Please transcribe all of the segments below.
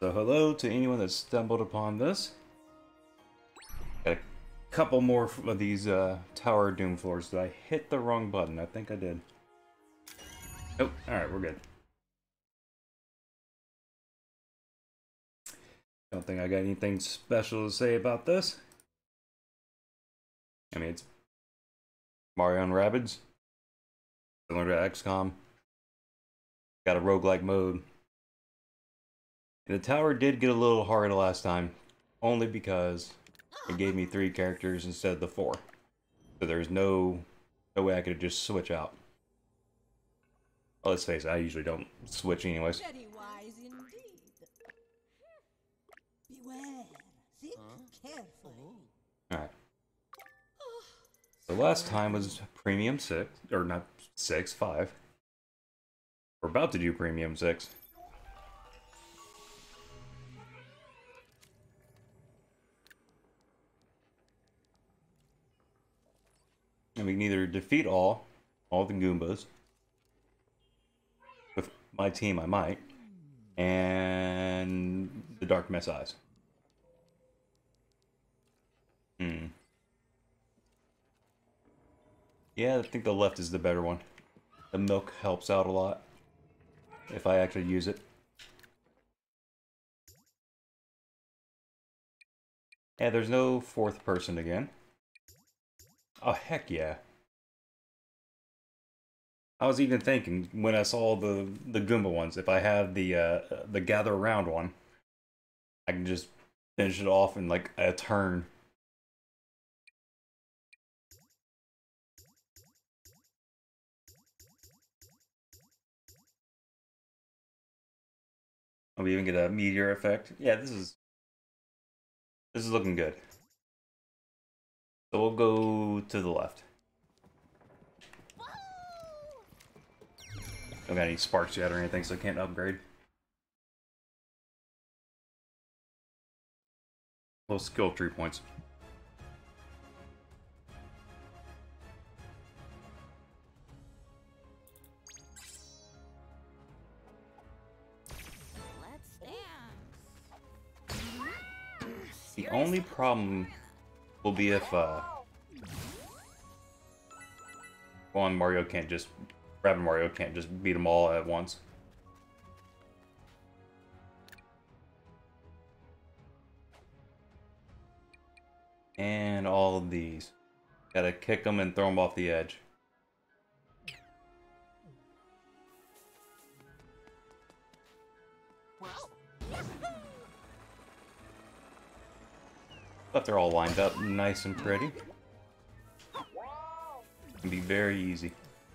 So hello to anyone that stumbled upon this. Got a couple more of these Tower of Doom floors. Did I hit the wrong button? I think I did. Oh, alright, we're good. Don't think I got anything special to say about this. I mean, it's Mario and Rabbids. Similar to XCOM. Got a roguelike mode. And the tower did get a little hard last time, only because it gave me 3 characters instead of the 4. So there's no way I could just switch out. Well, let's face it, I usually don't switch anyways. Very wise indeed. Beware. Think carefully. Alright. The last time was Premium 6, or not 6, 5. We're about to do Premium 6. And we can either defeat all the Goombas. With my team, I might. And the Dark Messiahs. Yeah, I think the left is the better one. The milk helps out a lot. If I actually use it. Yeah, there's no 4th person again. Oh, heck yeah. I was even thinking, when I saw the Goomba ones, if I have the Gather Around one, I can just finish it off in, like, a turn. I'll even get a meteor effect. Yeah, this is looking good. So we'll go to the left. Don't got any sparks yet or anything, so I can't upgrade. Those skill tree points. The only problem will be if Mario can't just beat them all at once. And all of these. Gotta kick them and throw them off the edge. But they're all lined up nice and pretty. Can be very easy.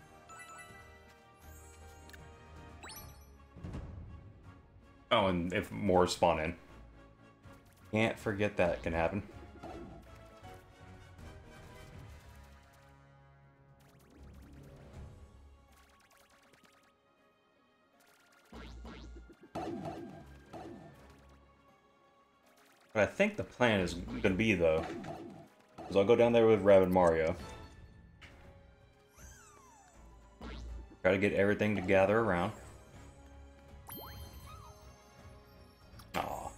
Oh, and if more spawn in. Can't forget that can happen. What I think the plan is going to be, though, is I'll go down there with Rabbid Mario. Try to get everything to gather around. Aww.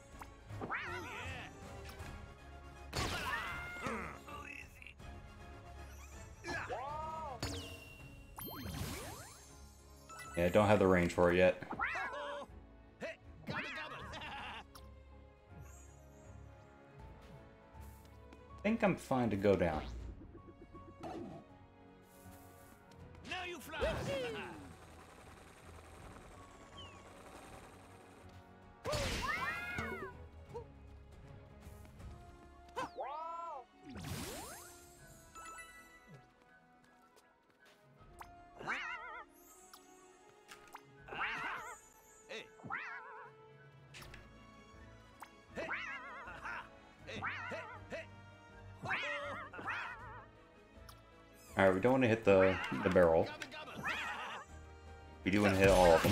Yeah, I don't have the range for it yet. I think I'm fine to go down. Now you fly. Alright, we don't want to hit the barrel. We do want to hit all of them.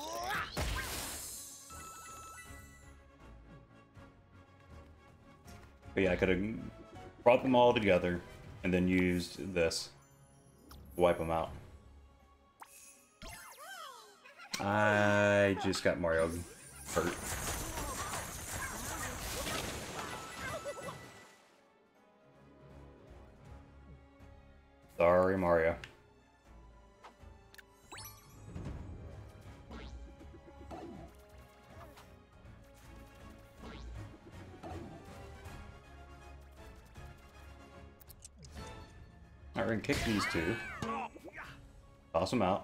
But yeah, I could have brought them all together and then used this to wipe them out. I just got Mario hurt. Sorry, Mario. Alright, we're gonna kick these two. Toss them out.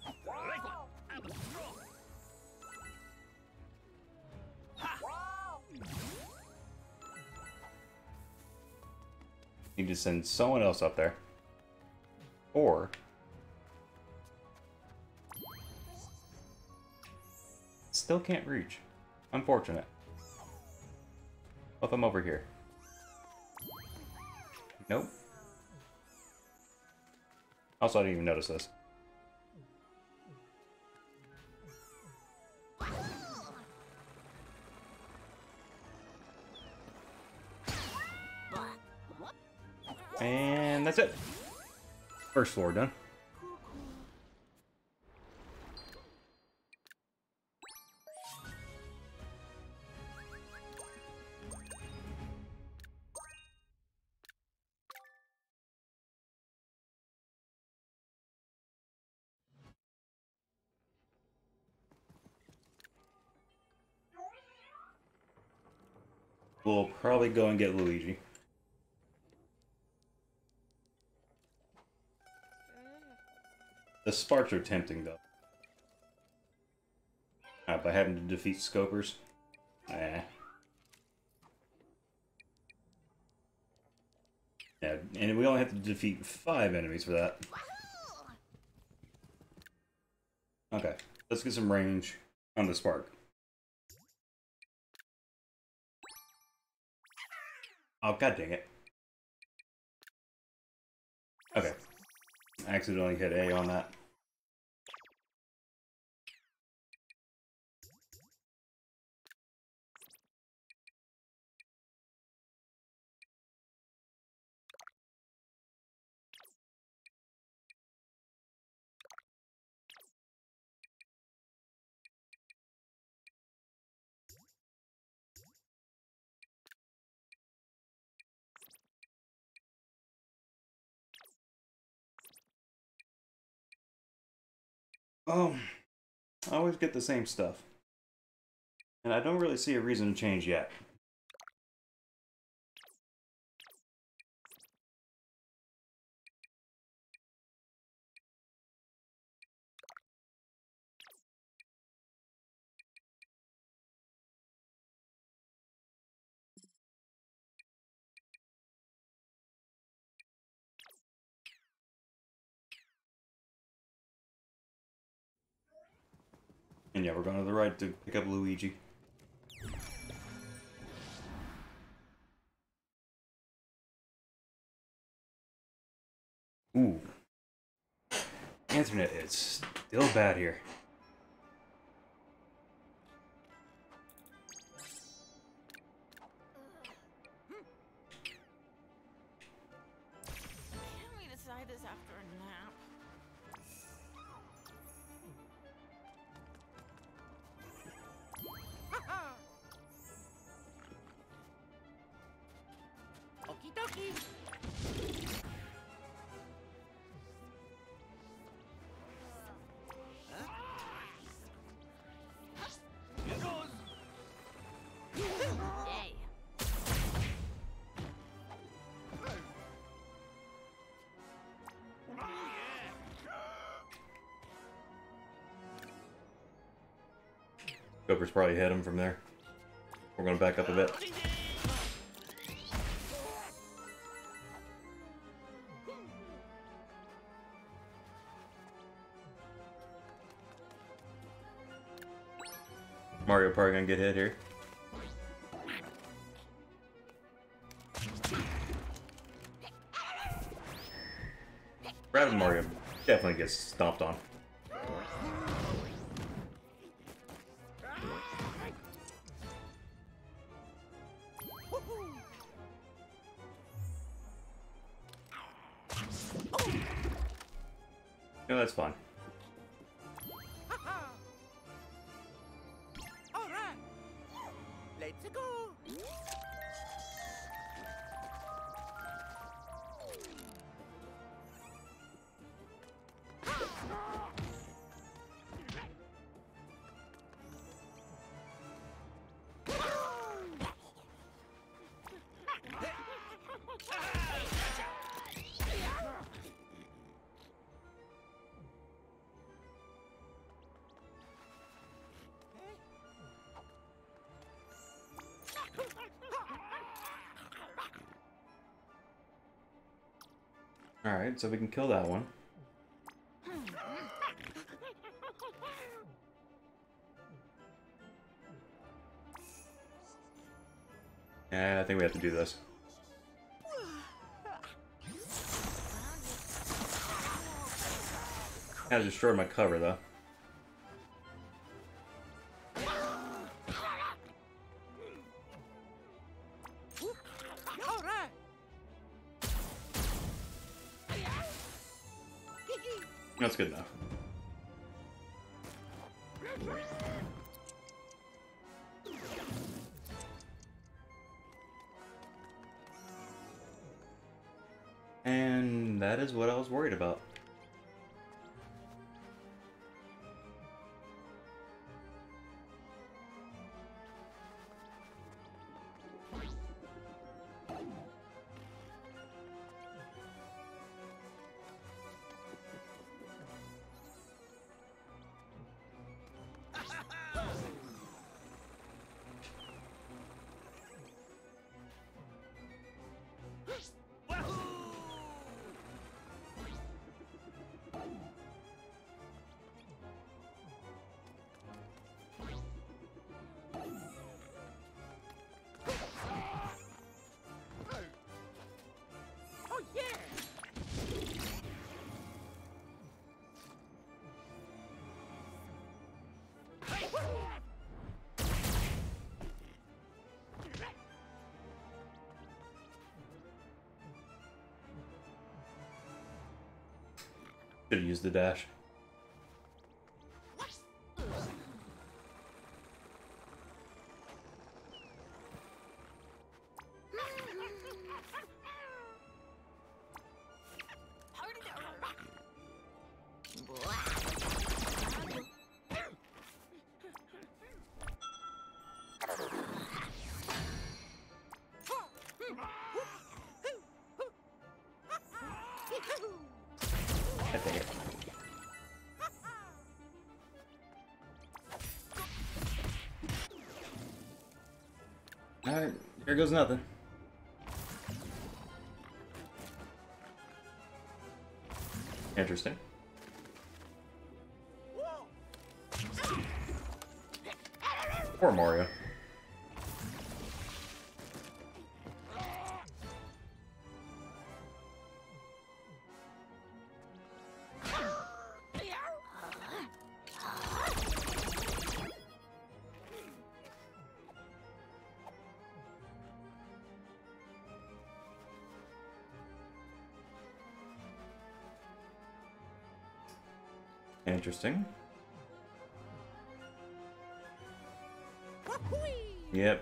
Need to send someone else up there. Or still can't reach. Unfortunate. What if I'm over here? Nope. Also, I didn't even notice this. And that's it. First floor done. We'll probably go and get Luigi. The sparks are tempting, though. By having to defeat Scopers. Yeah, and we only have to defeat 5 enemies for that. Okay, let's get some range on the spark. Oh, god dang it. Okay. I accidentally hit A on that. I always get the same stuff. And I don't really see a reason to change yet. And yeah, we're going to the right to pick up Luigi. Ooh. Internet is still bad here. Can we decide this after a nap? Okie dokie. Here goes. Yay. Joker's probably hit him from there. We're going to back up a bit. Mario probably gonna get hit here. Rabbids Mario definitely gets stomped on. No, that's fine. All right. Let's go. Alright, so we can kill that one. Yeah, I think we have to do this. Kind of destroyed my cover, though. All right. That's good enough. And that is what I was worried about. Oh yeah. Should have used the dash. I think it. Alright, here goes nothing. Interesting. Poor Mario. Interesting. Yep.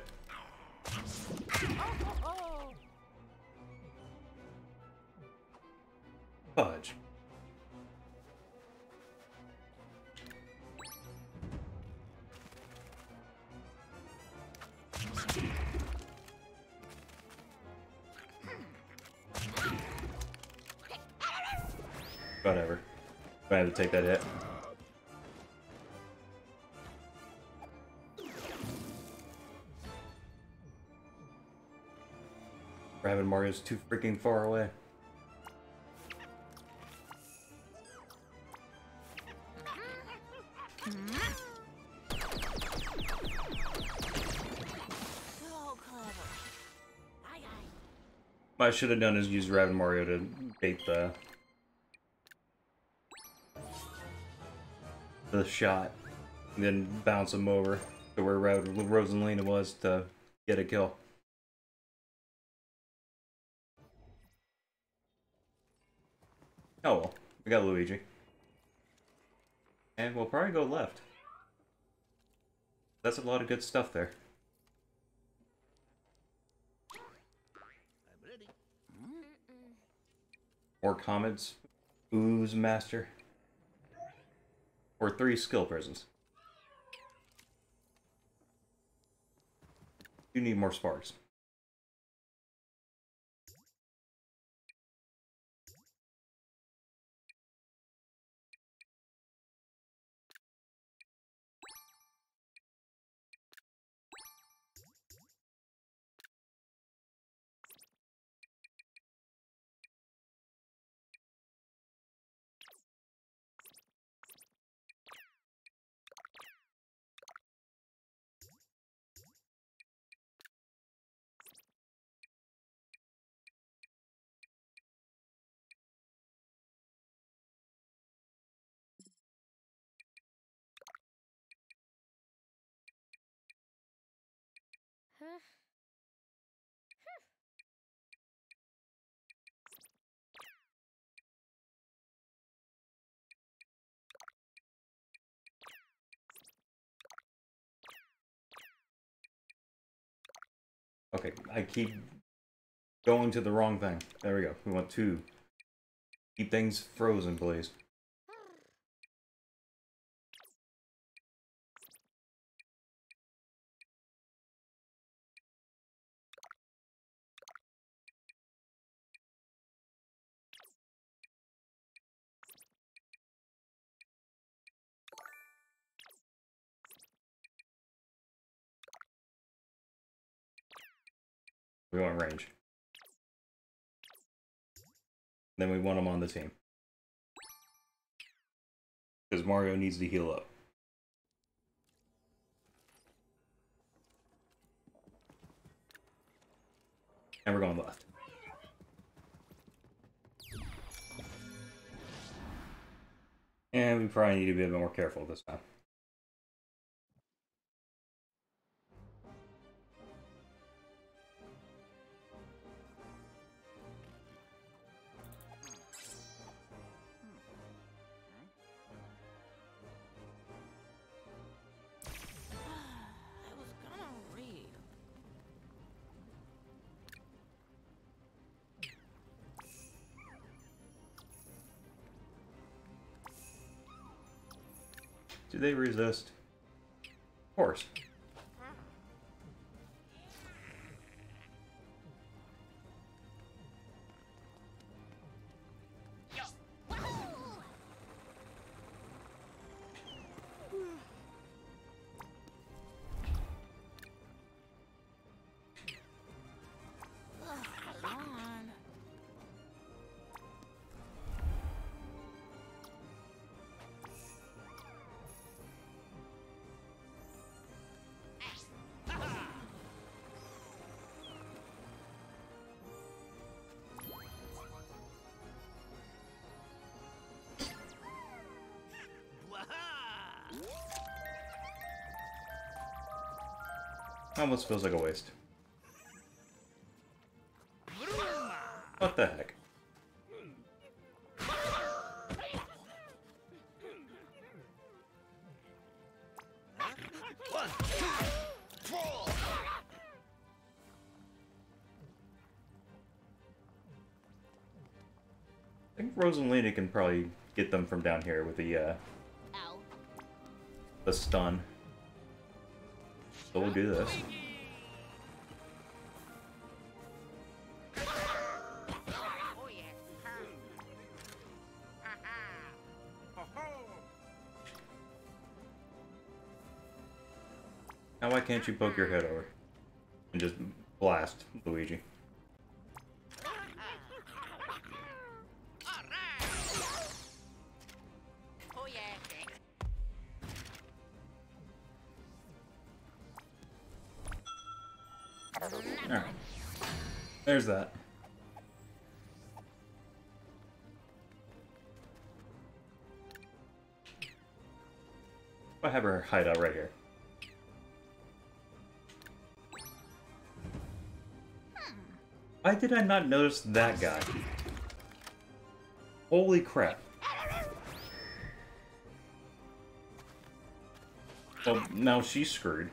Fudge. Whatever. I had to take that hit. Rabbid Mario's too freaking far away. So clever. What I should have done is use Rabbid Mario to bait the shot, and then bounce him over to where Rosalina was to get a kill. Oh well, we got Luigi. And we'll probably go left. That's a lot of good stuff there. I'm ready. More comments. Ooze Master. Or 3 skill prisons. You need more sparks. Okay, I keep going to the wrong thing. There we go. We want to keep things frozen, please. We want range. Then we want him on the team. Because Mario needs to heal up. And we're going left. And we probably need to be a bit more careful this time. I was gonna read. Do they resist? Of course. Come on. Almost feels like a waste. What the heck? I think Rosalina can probably get them from down here with the stun. So we'll do this. Oh yeah. Now why can't you poke your head over? And just blast Luigi. Oh yeah. Alright. There's that. I have her hideout right here. Why did I not notice that guy? Holy crap. Well, now she's screwed.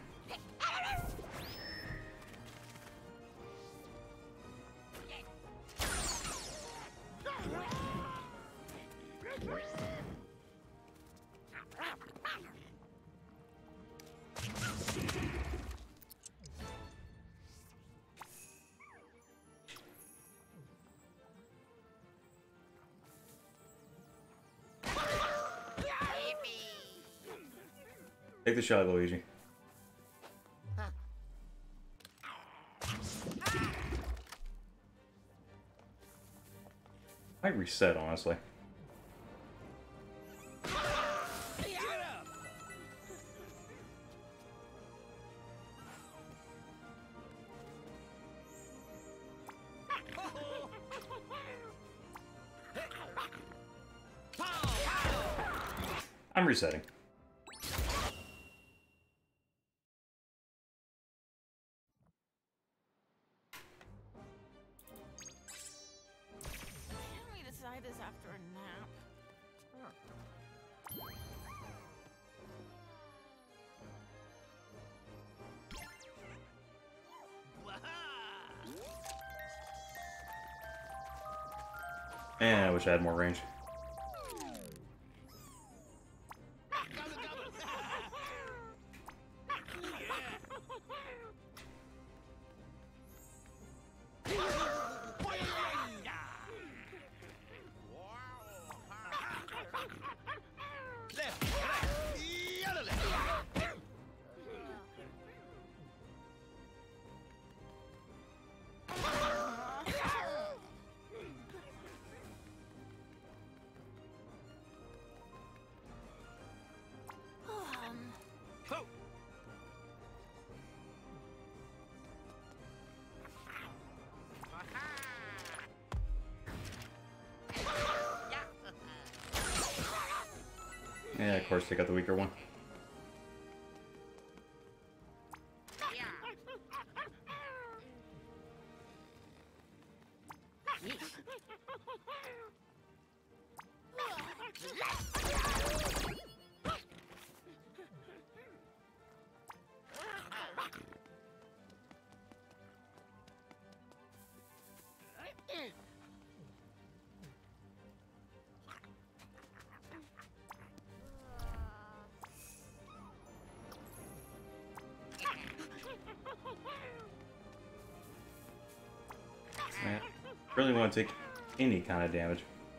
Take the shot, Luigi. Might reset, honestly. I'm resetting. Man, I wish I had more range. Yeah, of course, they got the weaker one. Man, really want to take any kind of damage.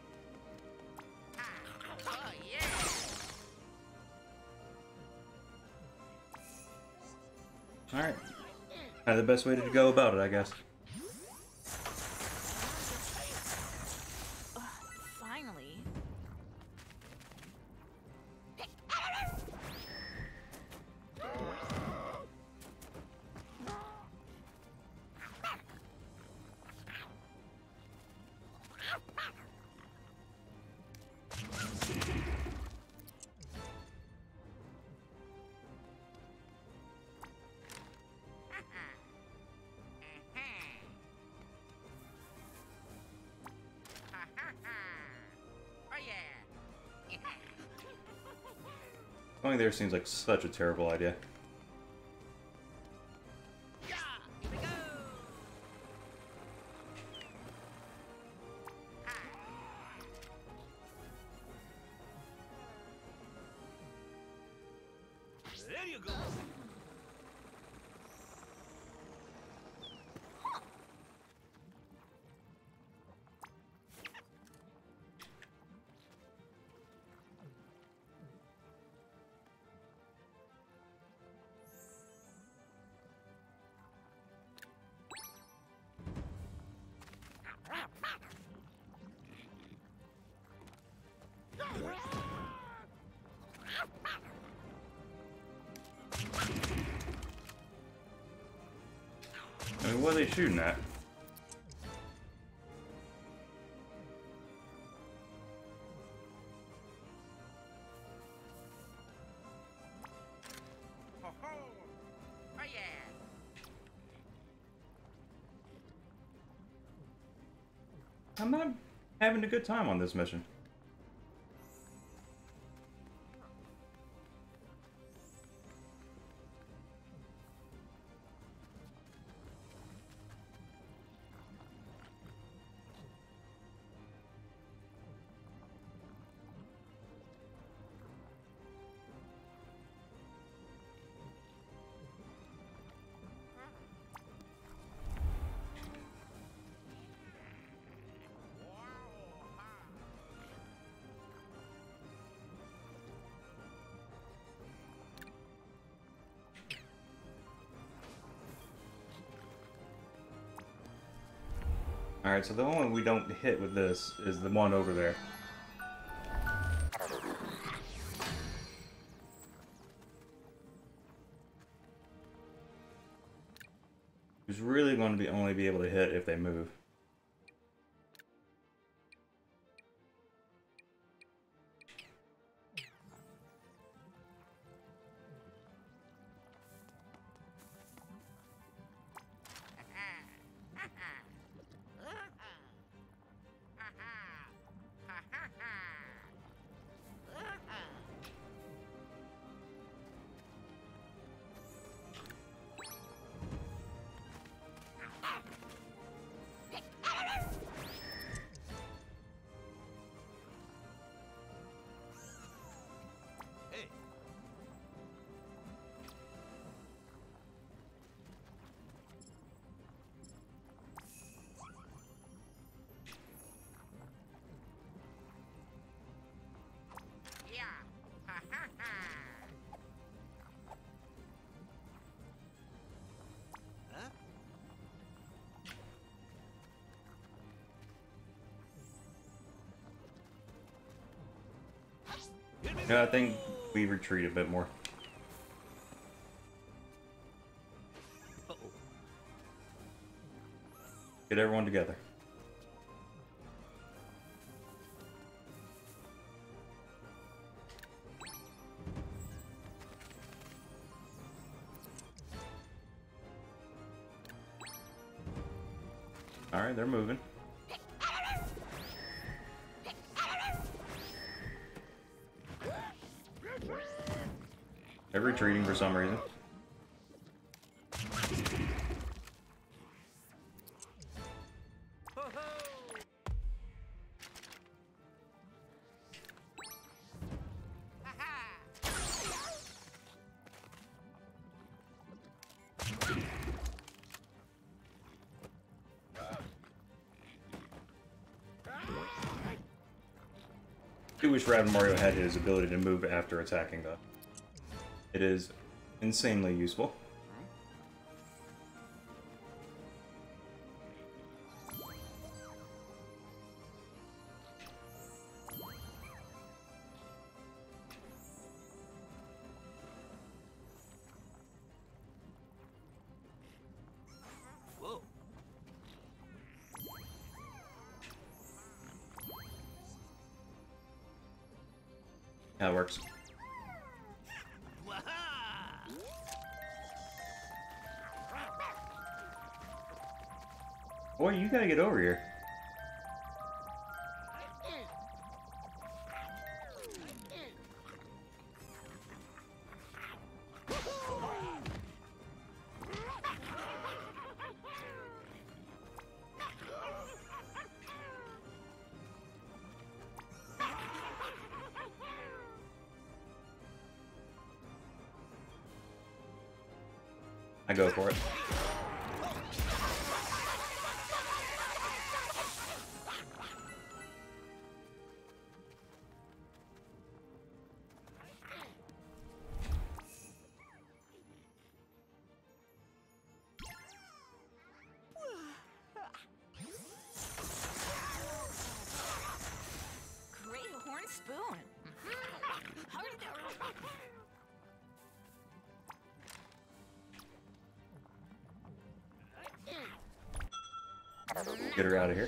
Alright. The best way to go about it, I guess. Finally. Going there seems like such a terrible idea. There you go. I mean, what are they shooting at? I'm not having a good time on this mission. Alright, so the only one we don't hit with this is the one over there. Who's really going to be only be able to hit if they move. No, I think we retreat a bit more. Get everyone together. Alright, they're moving. They're retreating for some reason. I wish Rabbid Mario had his ability to move after attacking, though. It is insanely useful. Whoa. That works. Boy, you gotta get over here. I go for it. Great horn spoon. How did that? Get her out of here.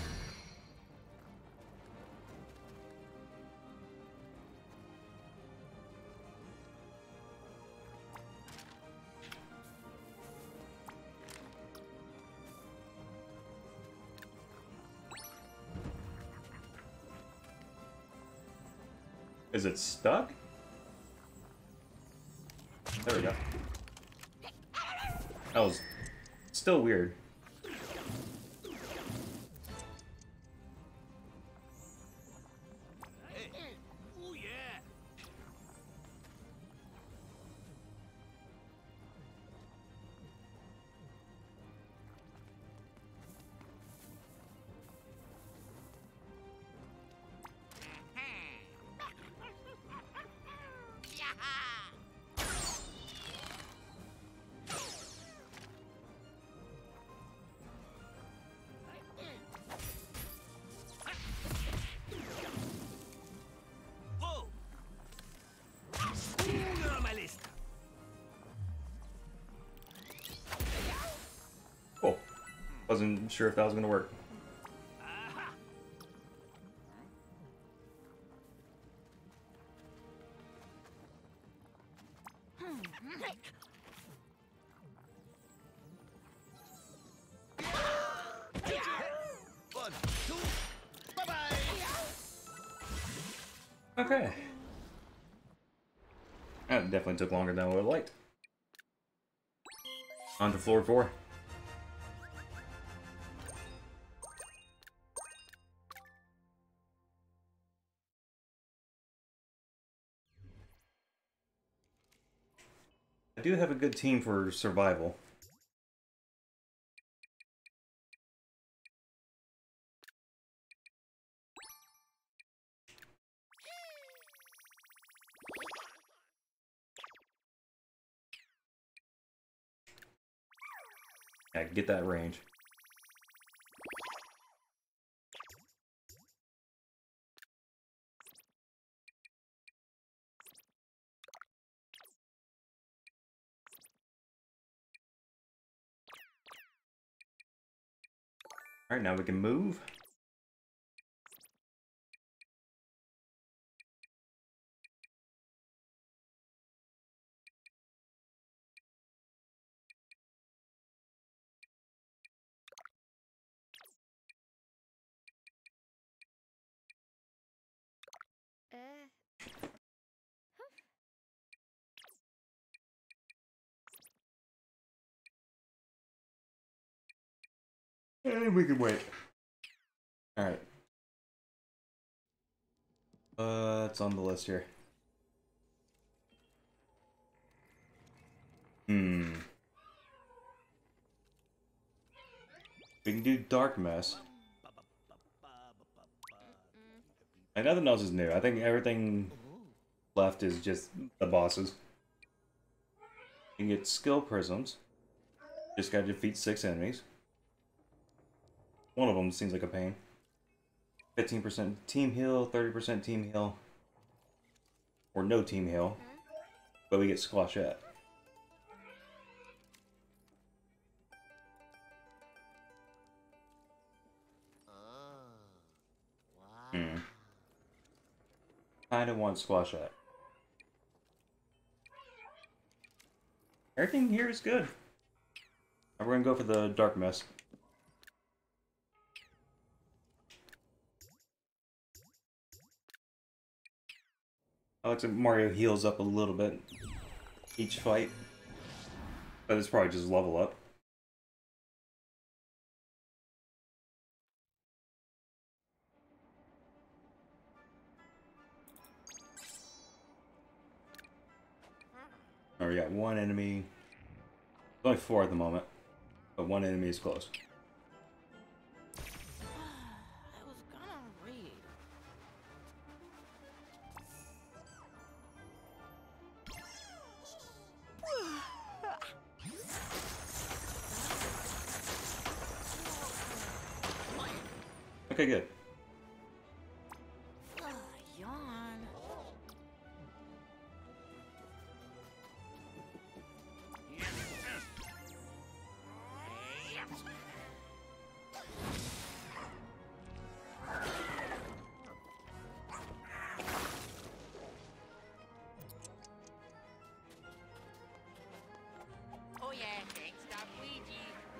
Is it stuck? There we go. That was still weird. Oh yeah. Whoa. You're on my list. Cool. Wasn't sure if that was gonna work. Aha. One, two, bye-bye. Okay. That definitely took longer than I would have liked. On to floor 4. I do have a good team for survival. Yeah, get that range. Alright, now we can move. And we can wait. Alright. It's on the list here. We can do Dark Mess. And nothing else is new. I think everything left is just the bosses. You can get skill prisms. Just gotta defeat 6 enemies. One of them seems like a pain. 15% team heal, 30% team heal. Or no team heal. But we get squashette. Kinda want squashette. Everything here is good. We're gonna go for the Dark Mess. I like that Mario heals up a little bit each fight, but it's probably just level up. Oh, we got one enemy. There's only 4 at the moment, but one enemy is close. I was gonna read. Okay, good. Yawn. Oh yeah, thanks, Doc Luigi.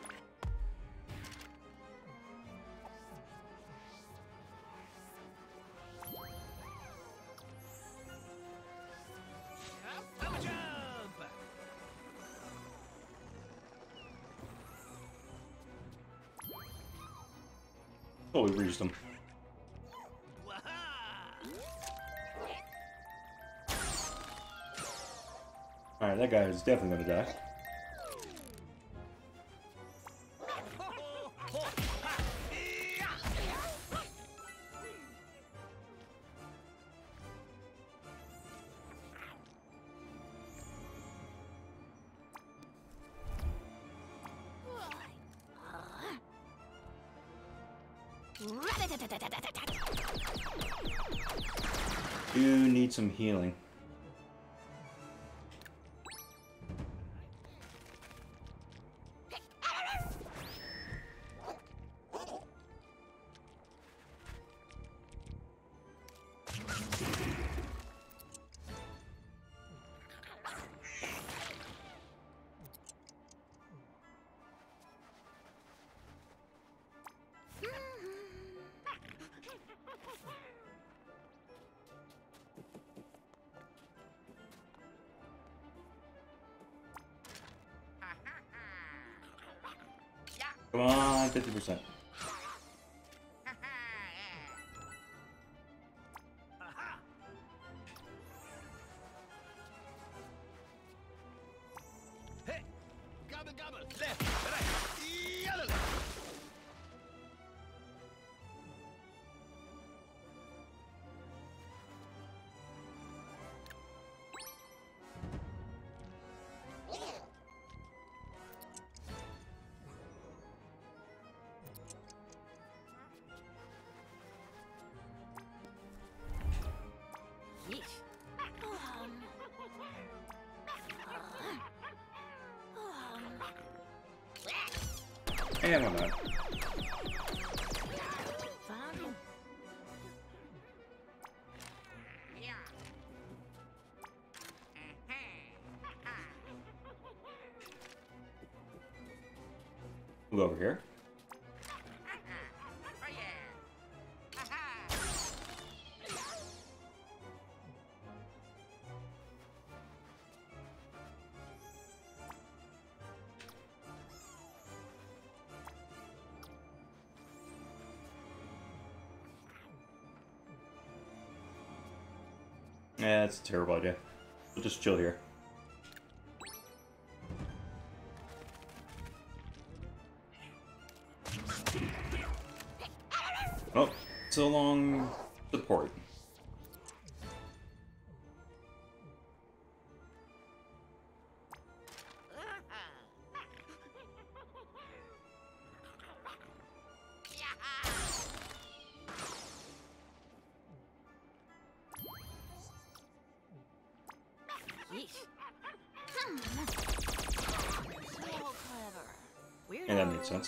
Double jump! Oh, we reached them. Alright, that guy is definitely gonna die. You need some healing. Come on, 50%. Hey! Gobble gobble! Left, right, yellow! Yeesh. And I'm not. We'll go over here. Yeah, that's a terrible idea. We'll just chill here. Oh, so long support. And that makes sense.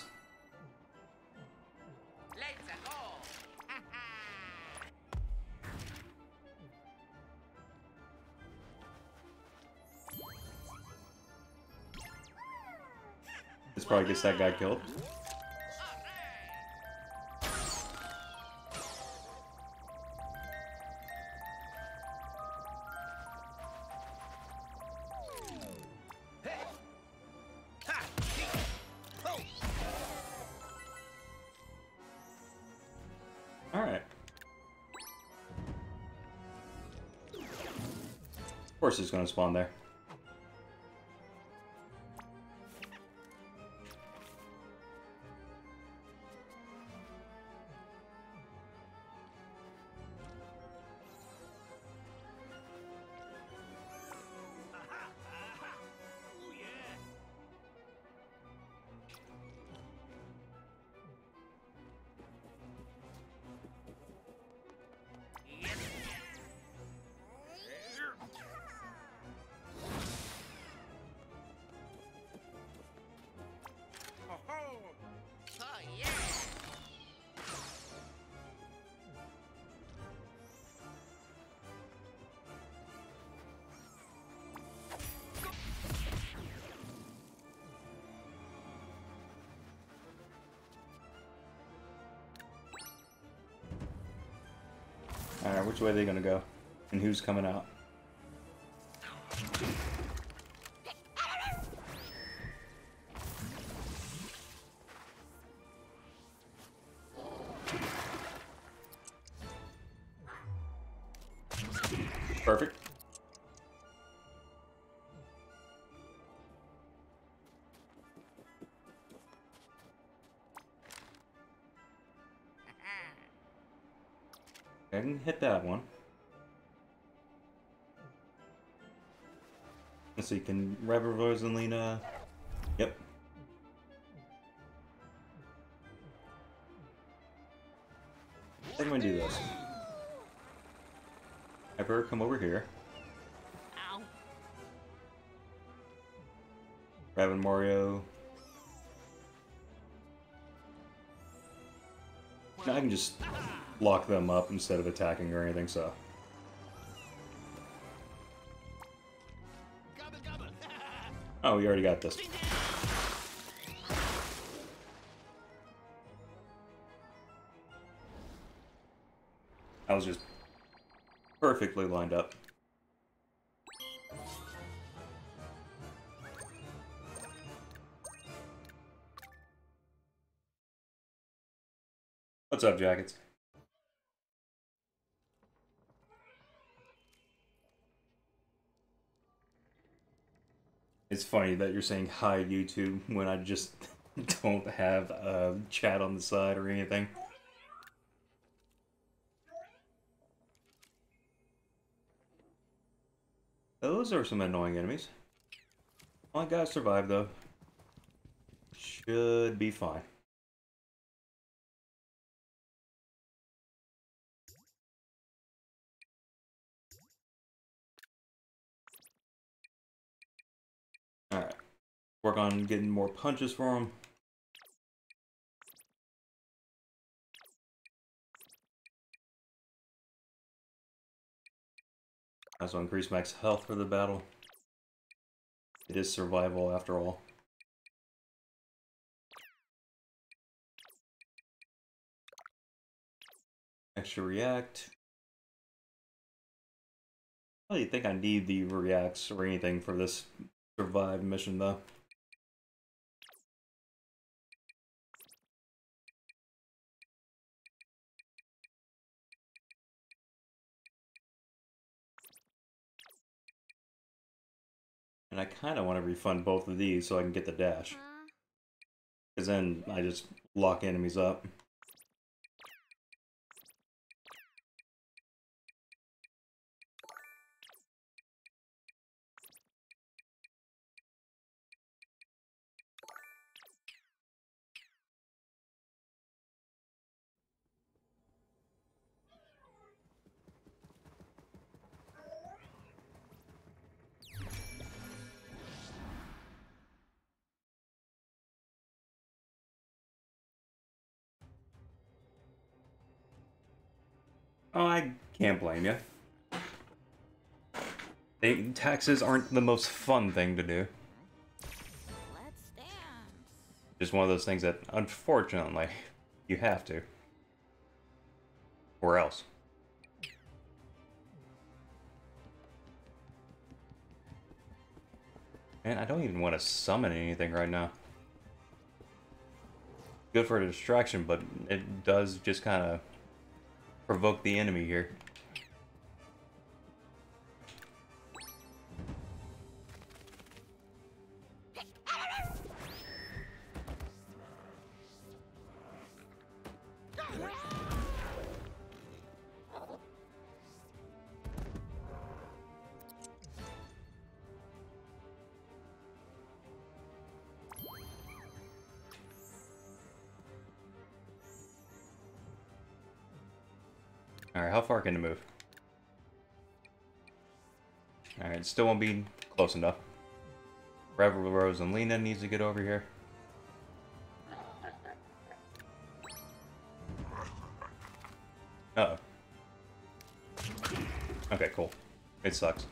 This probably gets that guy killed. Alright. Of course it's gonna spawn there. Alright, which way are they gonna go? And who's coming out? Perfect. I can hit that one. Let's see, can Rabbids Rosalina... Yep. I think I'm gonna do this. Have her come over here. Ow. Rabbid Mario. Now I can just lock them up instead of attacking or anything, so. Oh, we already got this. I was just perfectly lined up. What's up, Jackets? It's funny that you're saying hi YouTube when I just don't have a chat on the side or anything. Those are some annoying enemies. My guys survived though. Should be fine. Alright. Work on getting more punches for him. Also increase max health for the battle. It is survival after all. Extra react. I don't really think I need the reacts or anything for this survive mission though. And I kind of want to refund both of these so I can get the dash. Because then I just lock enemies up. Oh, I can't blame you. Taxes aren't the most fun thing to do. Let's dance. Just one of those things that, unfortunately, you have to. Or else. Man, I don't even want to summon anything right now. Good for a distraction, but it does just kind of provoke the enemy here. Alright, how far can it move? Alright, still won't be close enough. Rebel Rose and Lena needs to get over here. Uh-oh. Okay, cool. It sucks.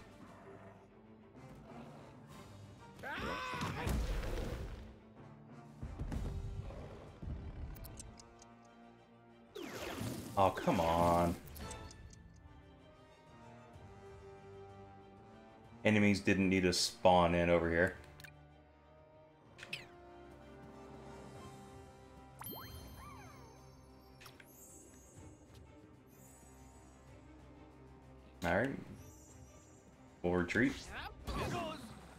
Oh, come on. Enemies didn't need to spawn in over here. Alright. We'll retreat. Here goes.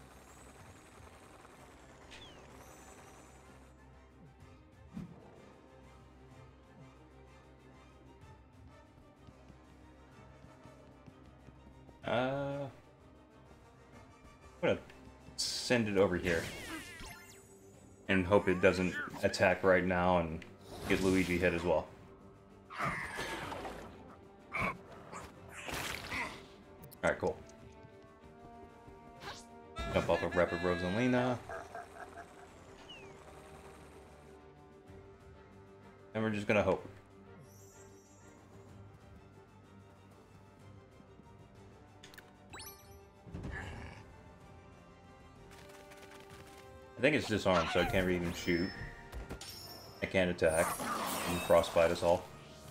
I'm gonna send it over here. And hope it doesn't attack right now and get Luigi hit as well. Alright, cool. Jump off of Rapid Rosalina. And we're just gonna hope. I think it's disarmed, so I can't even shoot. I can't attack. And frostbite us all.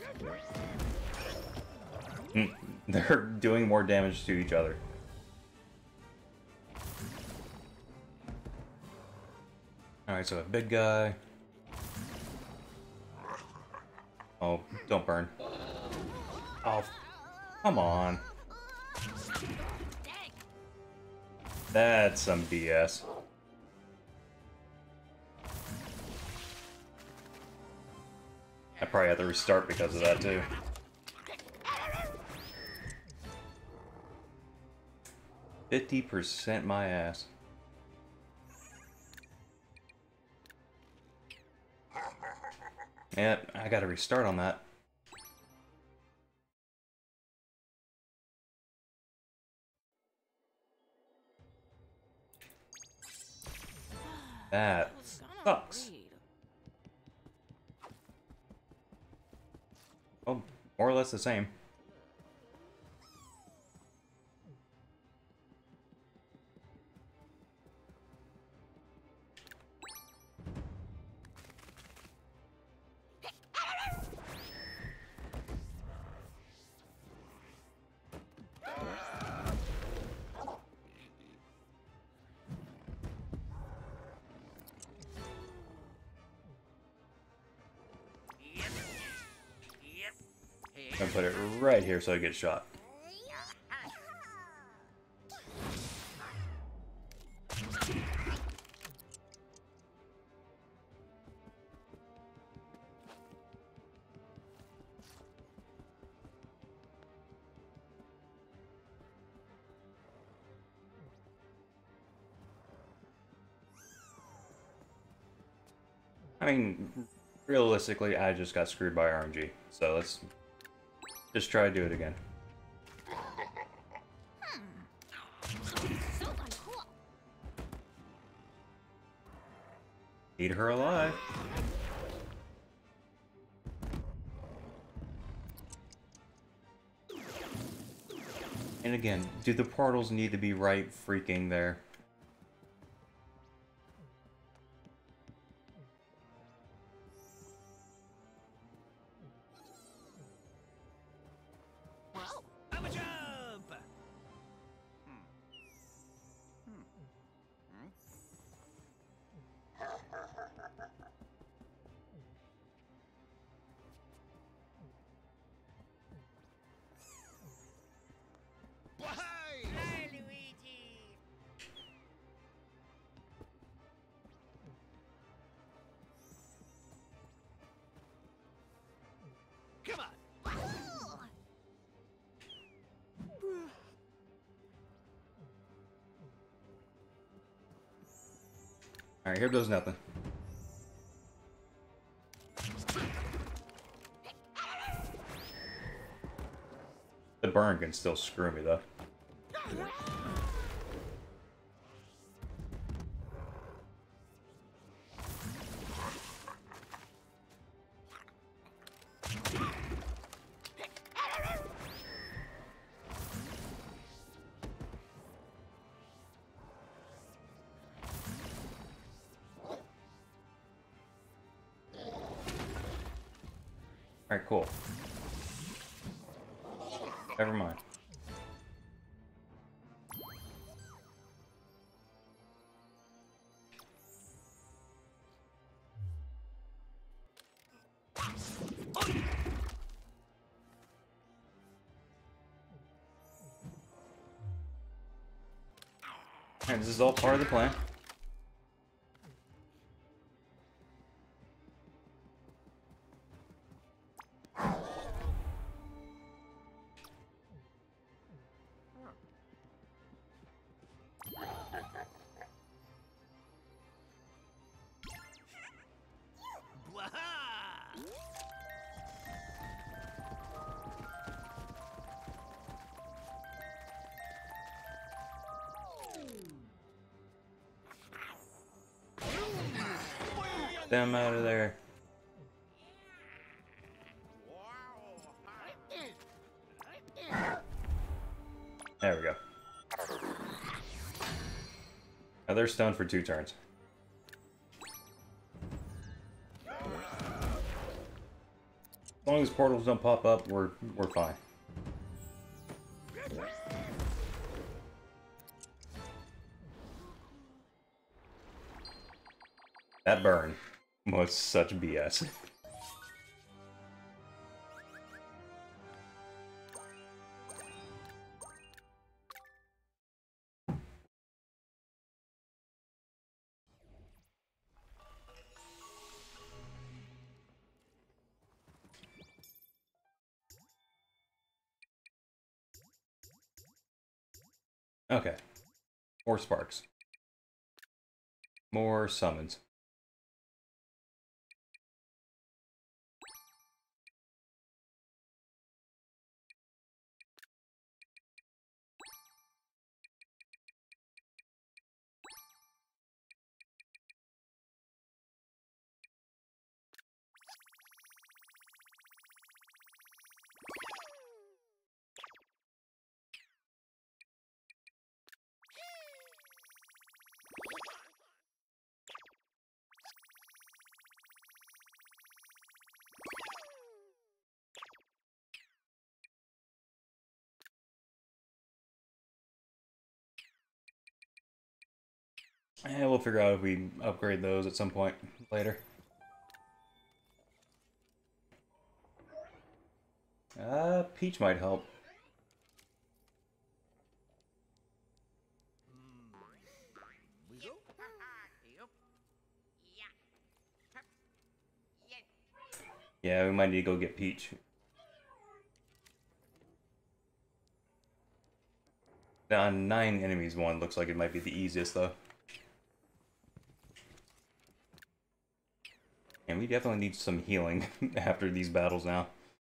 They're doing more damage to each other. Alright, so a big guy. Oh, don't burn. Oh, come on. That's some BS. I probably have to restart because of that too. %, my ass. Yeah, I gotta restart on that. That sucks. Oh, more or less the same. I'm gonna put it right here so I get shot. I mean, realistically, I just got screwed by RNG, so let's just try to do it again. So uncool. Eat her alive. And again, do the portals need to be right freaking there? Whoa! Have a jump! Why? Hi, Luigi. Come on! Alright, here goes nothing. The burn can still screw me though. Alright, cool. Never mind. And this is all part of the plan. Blah! Them out of there. There we go. Now they're stunned for 2 turns. As long as portals don't pop up, we're fine. That burn was such BS. Okay. More sparks. More summons. And we'll figure out if we upgrade those at some point later. Peach might help. We go. Yeah, we might need to go get Peach. On 9 enemies, one looks like it might be the easiest though. And we definitely need some healing after these battles now.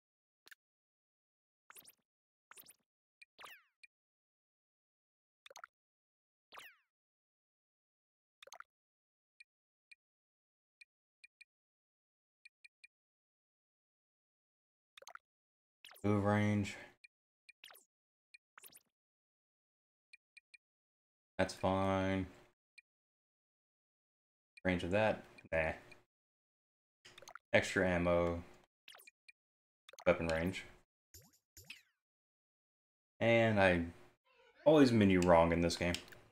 Move range. That's fine. Range of that? Nah. Extra ammo. Weapon range. And I always menu wrong in this game.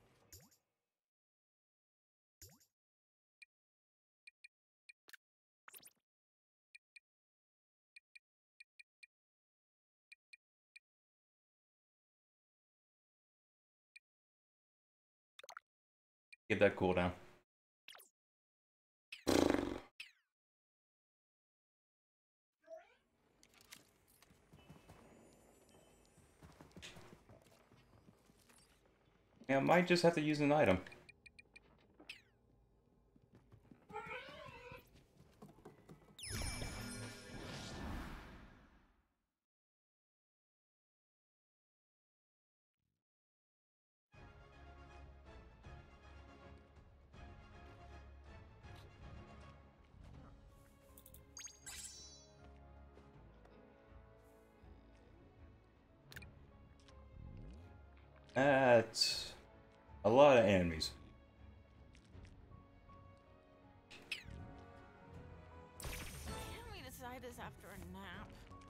Give that cooldown. Yeah, I might just have to use an item. That's a lot of enemies. Can we decide this after a nap?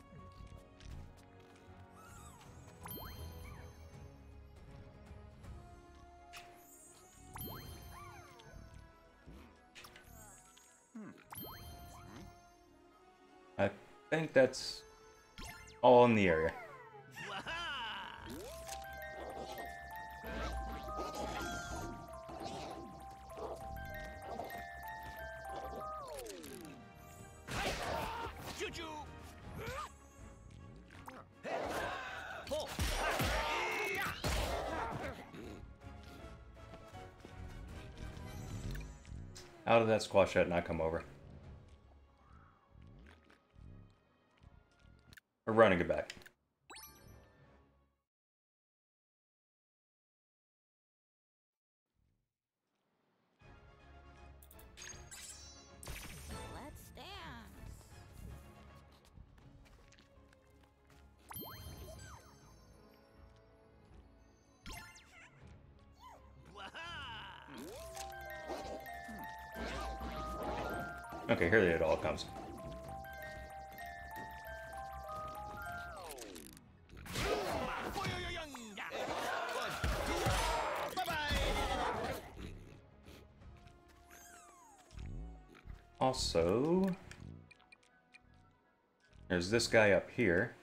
I think that's all in the area. Choo-choo. Pull. How did that squashette not come over? We're running it back. Let's dance. Okay, here it all comes. Also, there's this guy up here.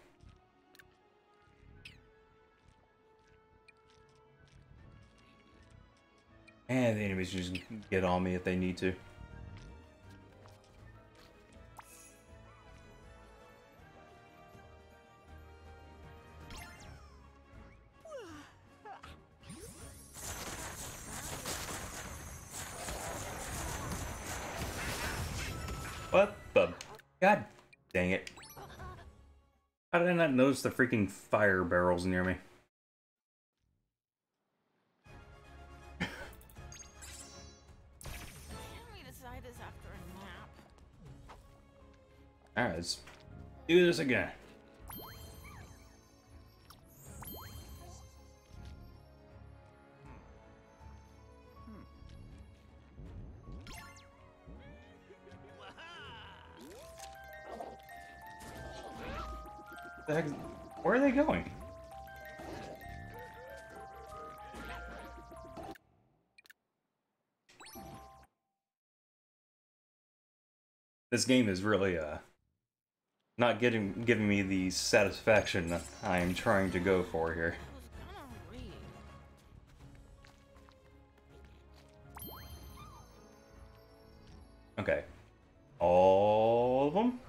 And the enemies just get on me if they need to. What the? God dang it. How did I not notice the freaking fire barrels near me? Can we decide this after a nap? Alright, let's do this again. The heck? Where are they going? This game is really not giving me the satisfaction that I am trying to go for here. Okay. All of them?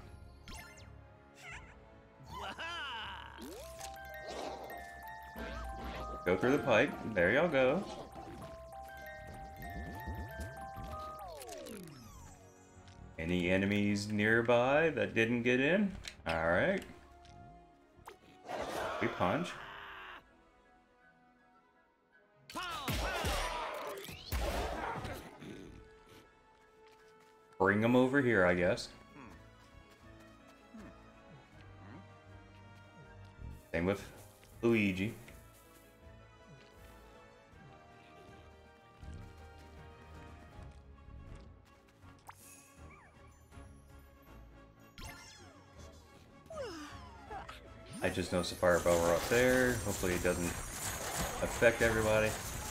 Go through the pipe. There y'all go. Any enemies nearby that didn't get in? Alright. We punch. Bring them over here, I guess. Same with Luigi. I just noticed a fireball up there. Hopefully it doesn't affect everybody.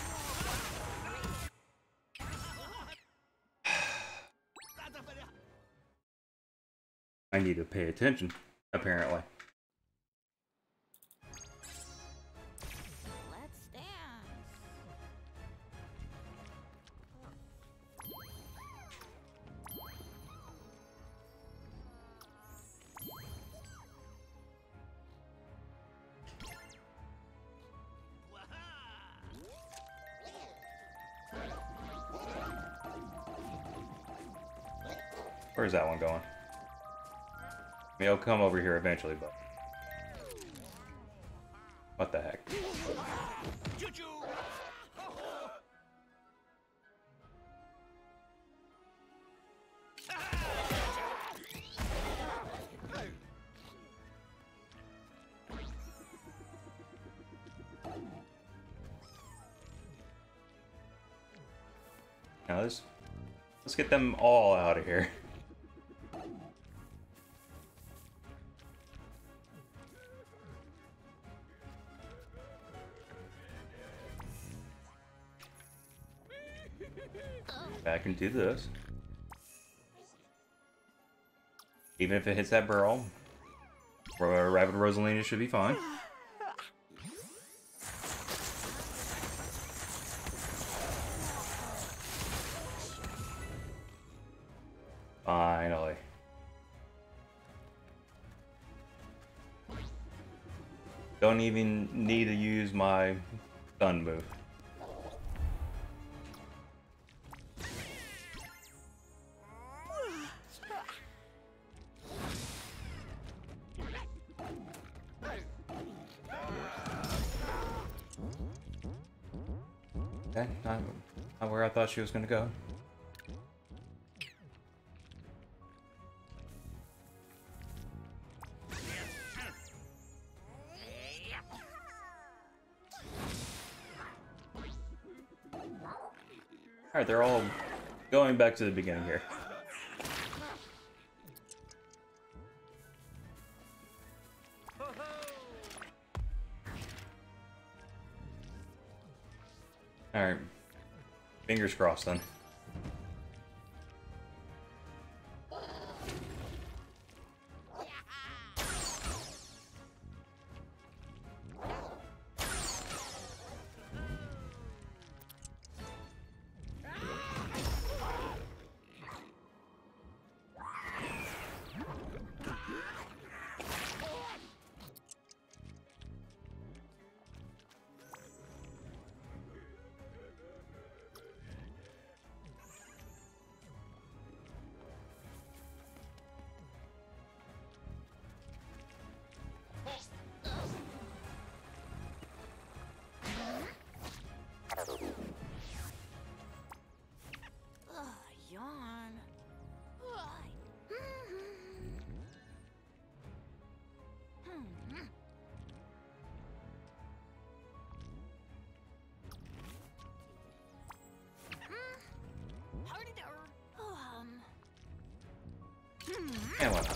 I need to pay attention, apparently. Let's dance. Where's that one going? I mean, it'll come over here eventually, but... What the heck? Now let's get them all out of here. Back into this. Even if it hits that barrel, Rabbid Rosalina should be fine. Finally. Don't even need to use my stun move. Okay, not where I thought she was gonna go. Alright, they're all going back to the beginning here. Alright. Fingers crossed then. Yawn. And what?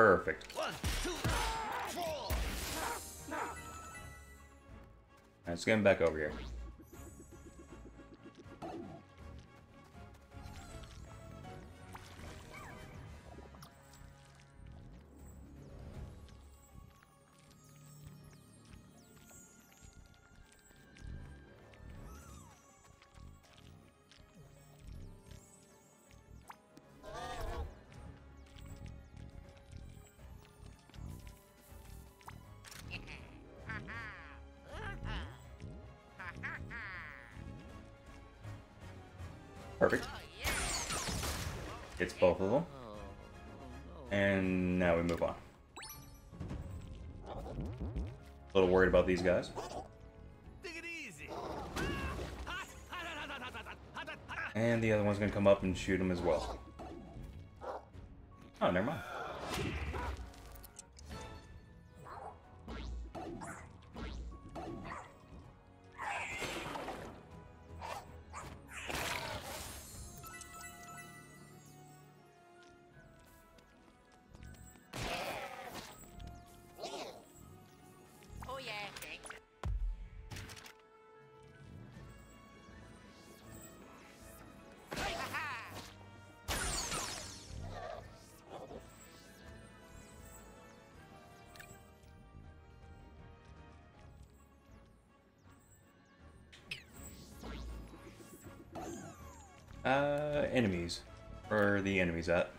Perfect. 1, 2, 4. Alright, let's get him back over here. Perfect. It's both of them. And now we move on. A little worried about these guys. Take it easy. And the other one's gonna come up and shoot him as well. Oh, never mind. Oh yeah, thanks. Enemies. Where are the enemies at?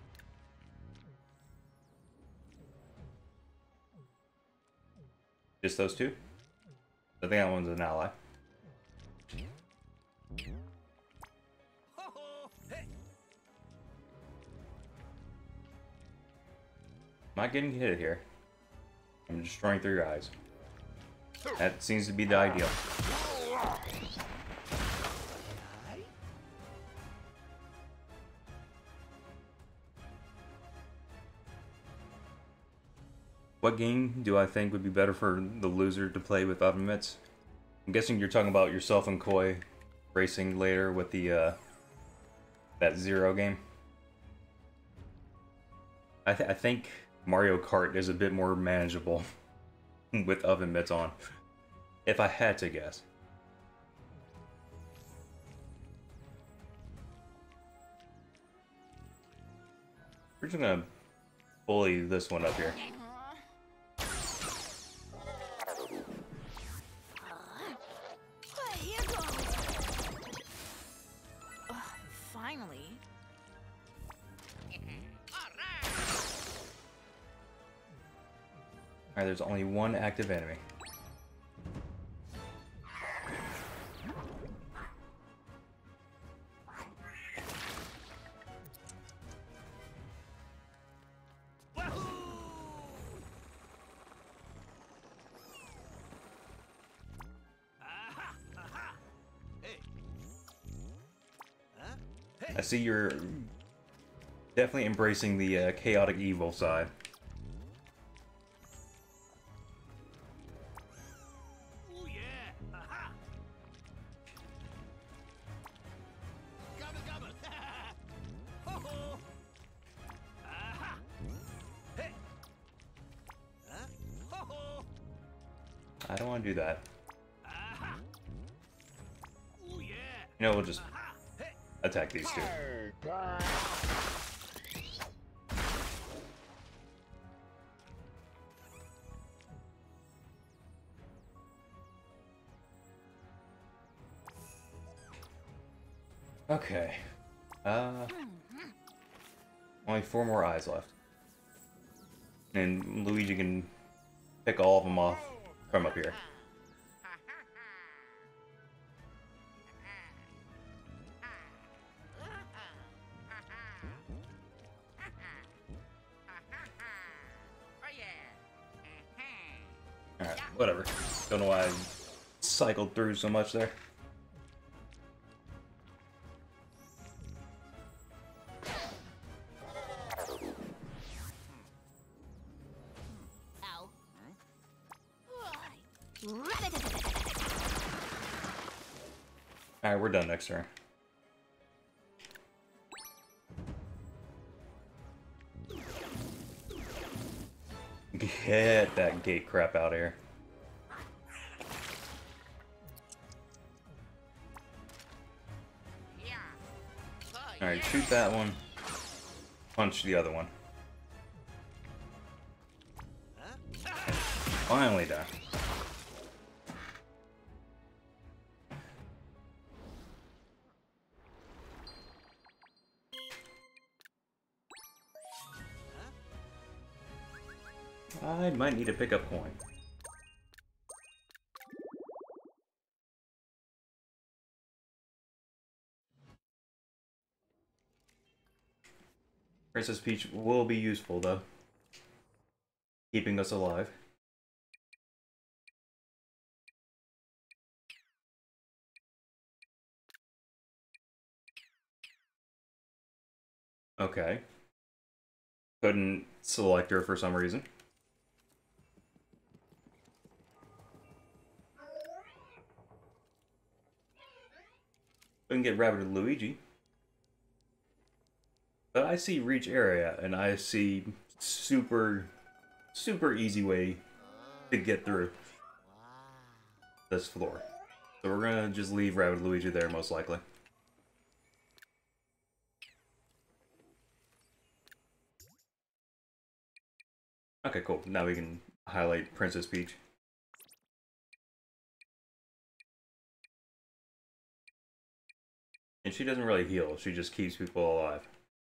Just those two? I think that one's an ally. Ho-ho. Hey. Not getting hit here. I'm destroying through your eyes. That seems to be the ideal. What game do I think would be better for the loser to play with oven mitts? I'm guessing you're talking about yourself and Koi racing later with the that Zero game. I think Mario Kart is a bit more manageable with oven mitts on, if I had to guess. We're just gonna bully this one up here. Here goes. Finally. Alright, there's only one active enemy. I see you're definitely embracing the chaotic evil side. Oh yeah. Aha. Gobble gobble. Ho-ho. Aha. Hey. Huh? Ho-ho. I don't want to do that. Aha. Oh yeah. You know, we'll just Aha. Hey. attack these two. Okay. Only 4 more eyes left. And Luigi can pick all of them off from up here. Alright, whatever. Don't know why I cycled through so much there. Ow. Alright, we're done next turn. Get that gate crap out of here. Alright, shoot that one. Punch the other one. Finally done. I might need to pick up coin. Princess Peach will be useful though, keeping us alive. Okay. Couldn't select her for some reason. We can get Rabbid Luigi. But I see reach area, and I see super easy way to get through this floor. So we're gonna just leave Rabbid Luigi there, most likely. Okay, cool. Now we can highlight Princess Peach. And she doesn't really heal, she just keeps people alive.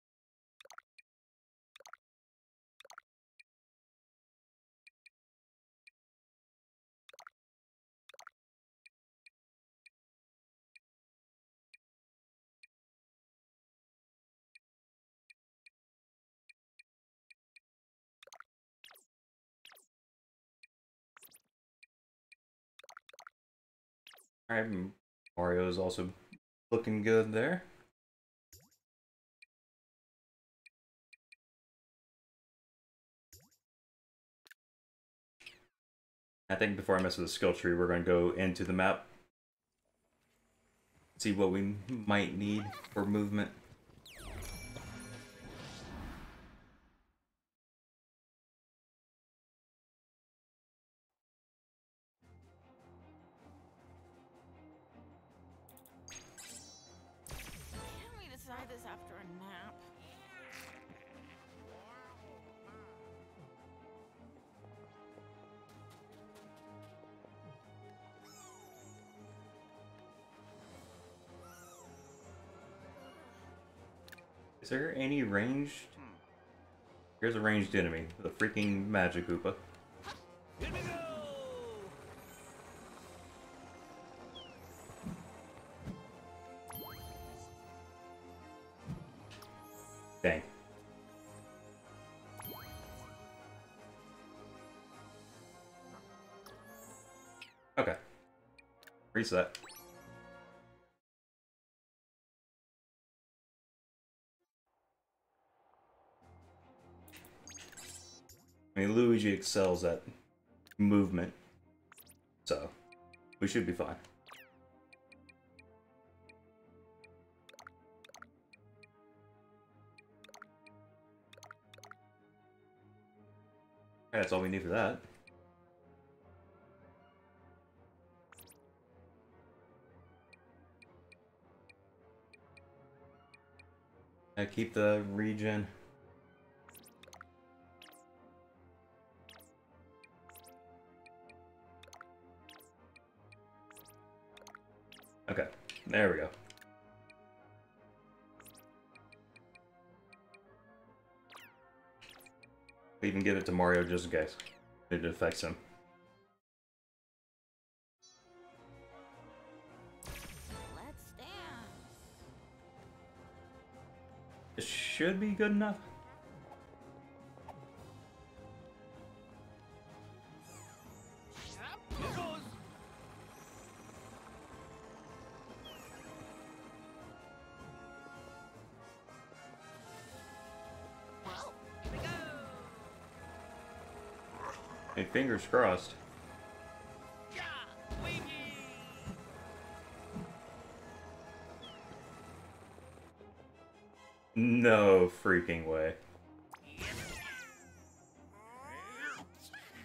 Alright, Mario is also looking good there. I think before I mess with the skill tree, we're going to go into the map. See what we might need for movement. Can't we decide this after a nap? Is there any ranged? Here's a ranged enemy, the freaking Magic Koopa. Here we go! Dang. Okay. Reset. I mean, Luigi excels at movement, so we should be fine. Okay, that's all we need for that. Keep the regen. Okay, there we go. Even give it to Mario just in case it affects him. Let's dance. It should be good enough. Here goes! Well, Here we go! Hey, fingers crossed. Yeah! Wavy! No freaking way.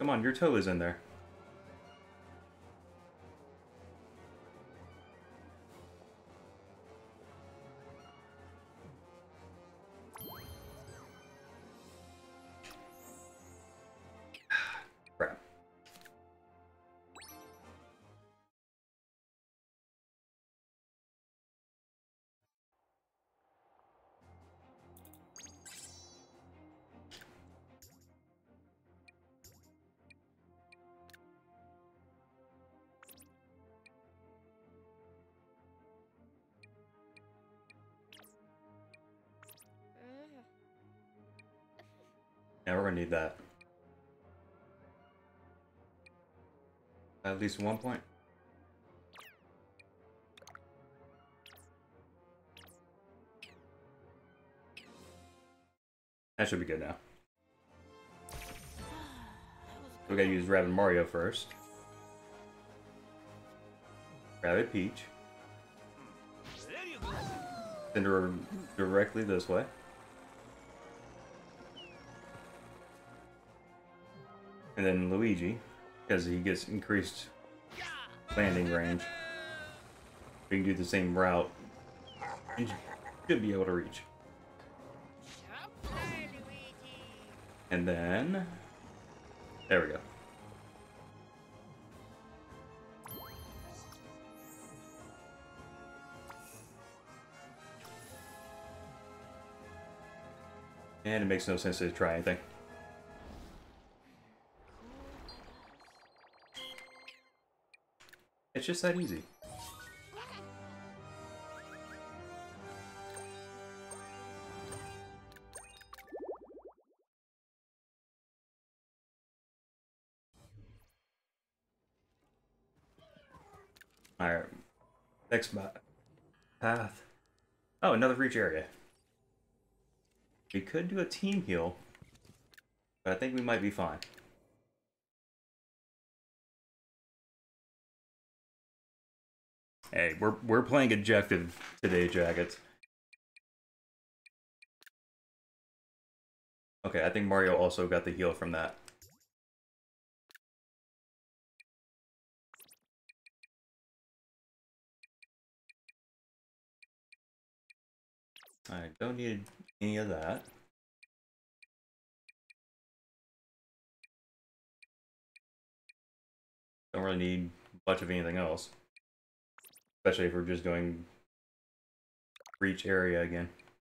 Come on, your toe is in there. Crap. Yeah, we're gonna need that. At least 1 point. That should be good now. We gotta use Rabbid Mario first. Rabbid Peach. There you go. Send her directly this way. And then Luigi, because he gets increased landing range. We can do the same route. And should be able to reach. And then... there we go. And it makes no sense to try anything. It's just that easy. Alright. Next path. Oh, another reach area. We could do a team heal, but I think we might be fine. Hey, we're playing objective today, Jackets. Okay, I think Mario also got the heal from that. I don't need any of that. Don't really need much of anything else. Especially if we're just going reach area again.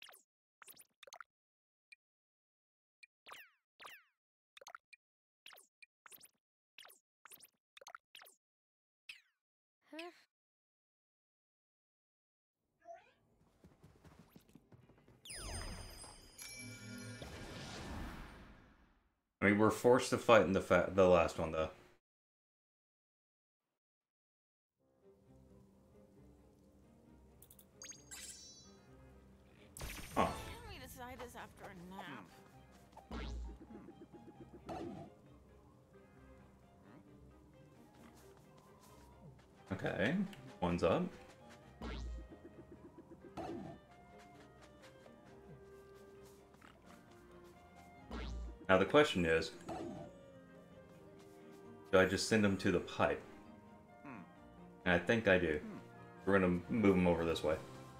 I mean, we're forced to fight in the last one, though. Huh. Can we decide this after a nap? Okay, one's up. Now the question is, do I just send them to the pipe? And I think I do. We're gonna move them over this way.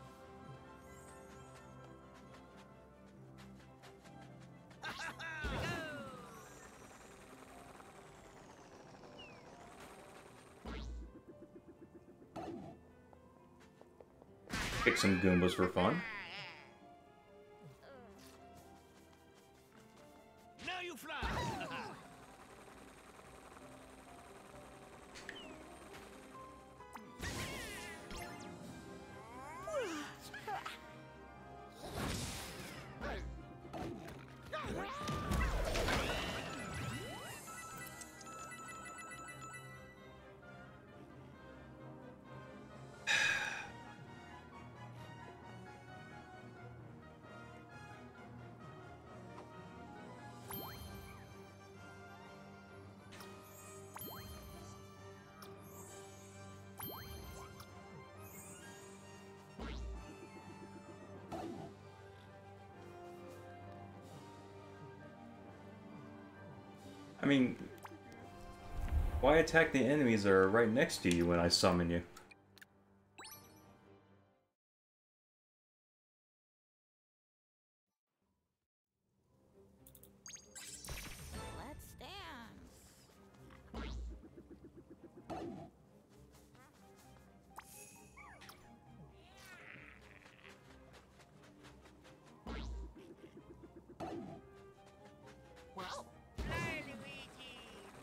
Pick some Goombas for fun. Now you fly. I mean, Why attack the enemies that are right next to you when I summon you? Let's dance. Well, Fly, Luigi!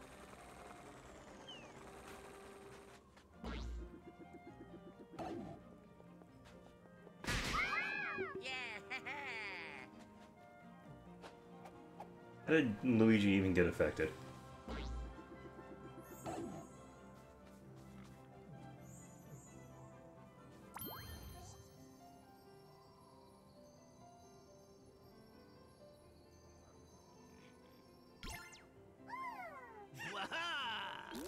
Yeah! How did Luigi even get affected? Waha!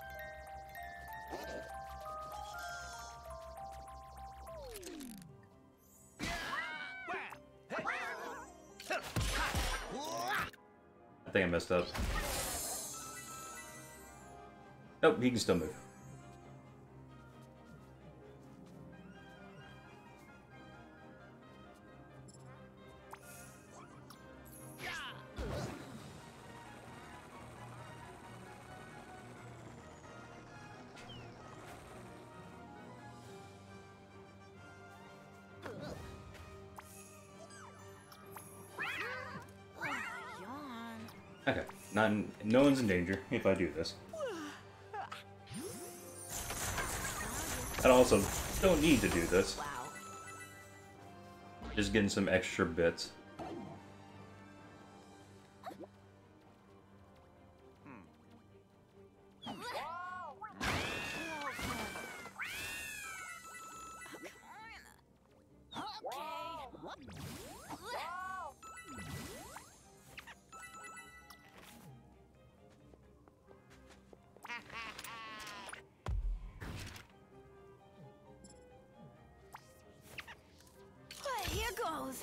I think I messed up. Nope, he can still move. yawn. Okay, no one's in danger if I do this. I also don't need to do this. Wow. Just getting some extra bits. Here goes.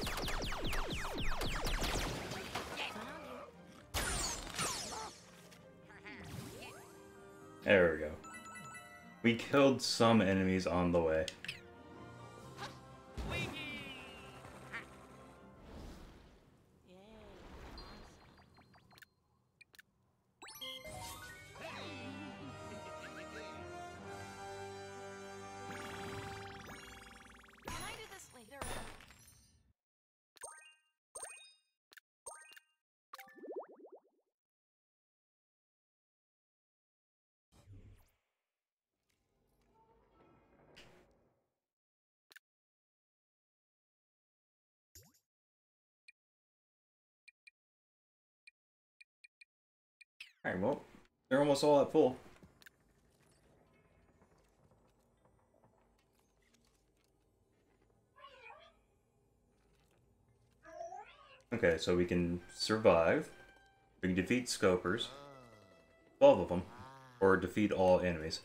There we go. We killed some enemies on the way. Can I do this later? Alright, well, they're almost all at full. Okay, so we can survive. We can defeat scopers. 12 of them. Or defeat all enemies.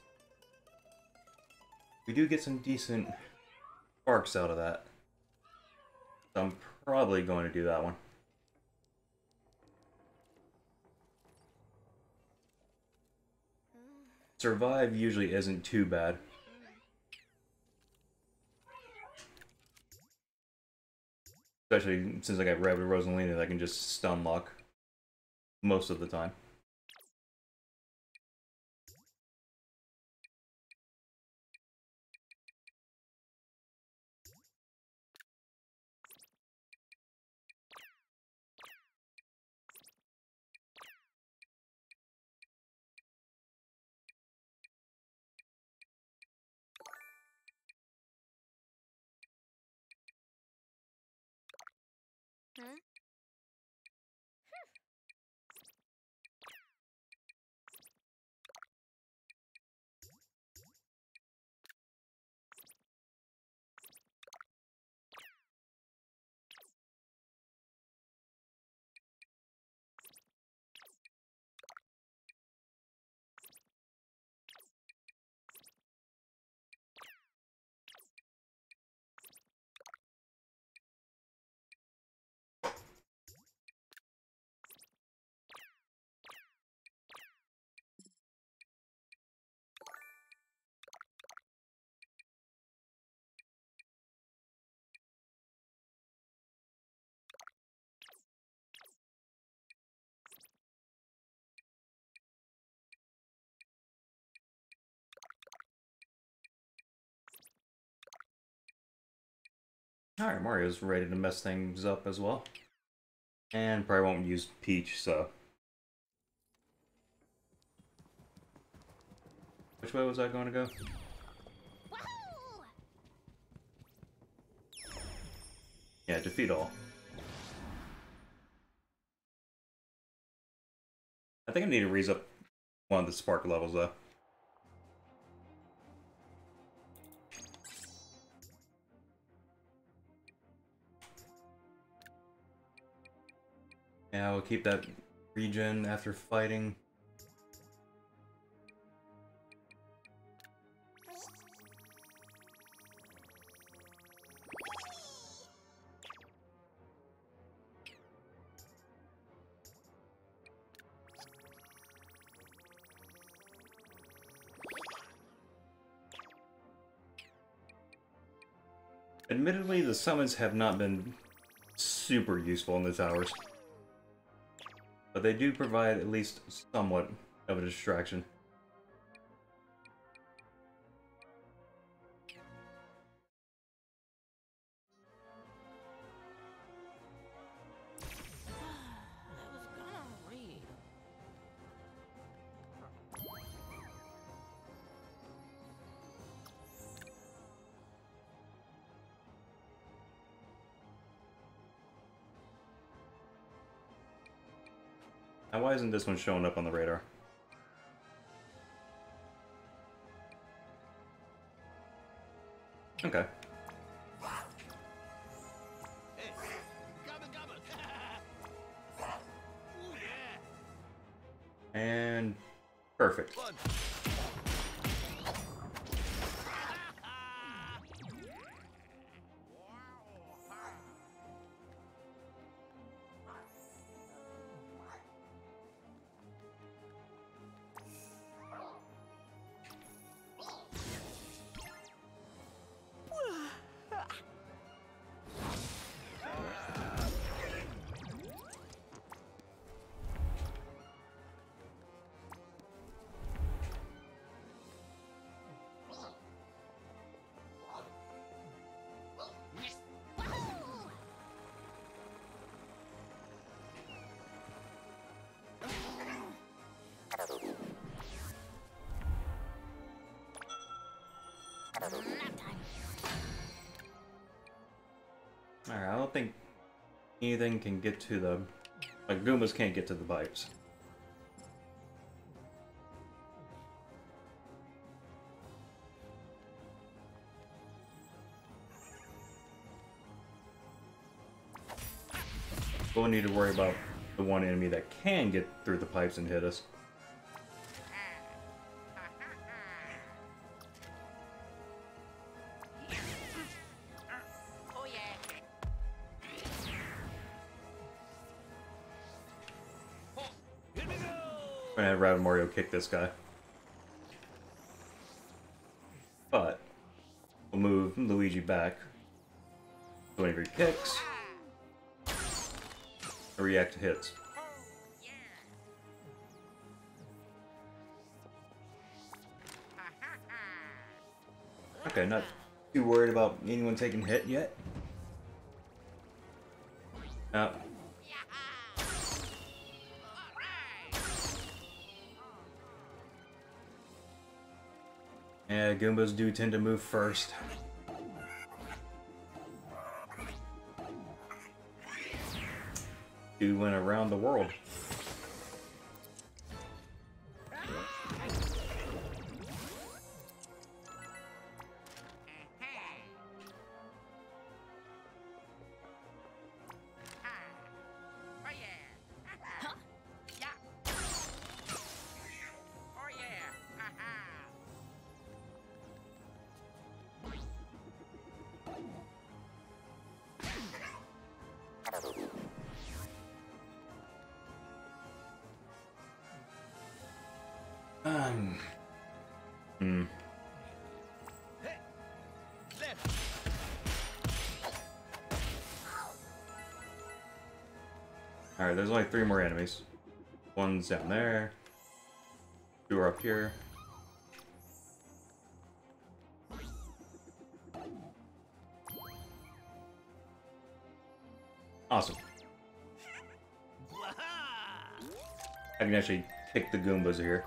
We do get some decent sparks out of that. So I'm probably going to do that one. Survive usually isn't too bad. Especially since I got Rabbid Rosalina, I can just stun lock most of the time. Hmm? Alright, Mario's ready to mess things up as well. And probably won't use Peach, so... Which way was I going to go? Wahoo! Yeah, defeat all. I think I need to raise up one of the spark levels, though. Yeah, we'll keep that regen after fighting. Admittedly, the summons have not been super useful in the towers. But they do provide at least somewhat of a distraction. I was gonna read. Now, why isn't this one showing up on the radar? Okay. Hey, gobble gobble. Ooh, yeah. And... perfect. Fun. Alright, I don't think anything can get to the... like, Goombas can't get to the pipes. We'll need to worry about the one enemy that can get through the pipes and hit us. Oh yeah. Here we go. I'm gonna have Rabbid Mario kick this guy. But we'll move Luigi back. So whenever he kicks, I react to hits. Okay, not too worried about anyone taking hit yet. Now, yeah, Goombas do tend to move first. Do went around the world. Hmm. Hey, left. Alright, there's only 3 more enemies. One's down there. 2 are up here. I can actually kick the Goombas here.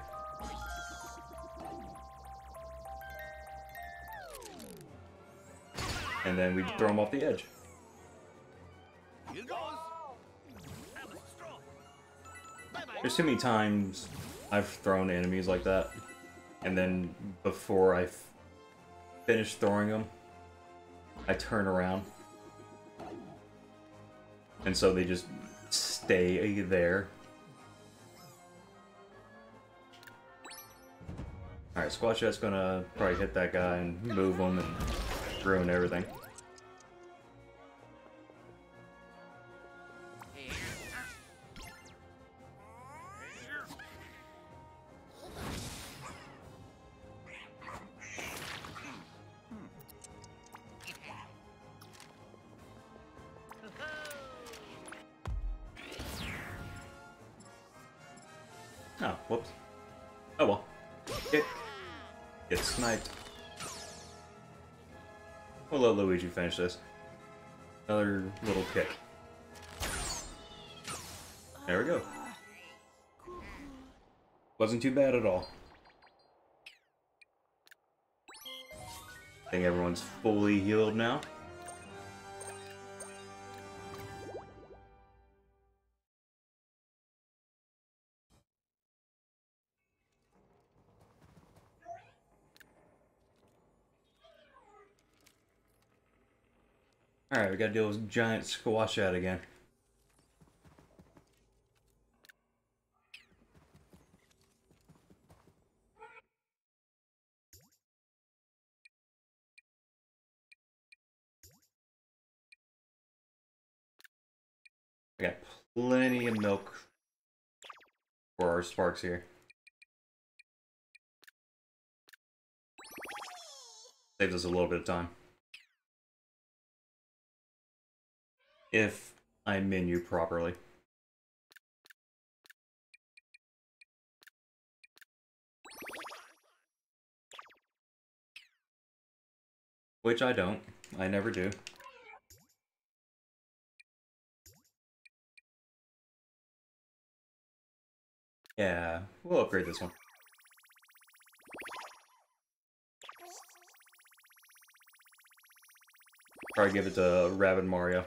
And then we throw them off the edge. Here goes. Hammer's strong. Bye-bye. There's too many times I've thrown enemies like that, and then before I finish throwing them, I turn around. And so they just stay there. Alright, Squashette's gonna probably hit that guy and move him and ruin everything. Oh, whoops. Oh well. Get sniped. We'll let Luigi finish this. Another little kick. There we go. Wasn't too bad at all. I think everyone's fully healed now. Alright, we gotta deal with giant squashette again. I got plenty of milk for our sparks here. Saves us a little bit of time. If I menu properly. Which I don't. I never do. Yeah, we'll upgrade this one. Probably give it to Rabbids Mario.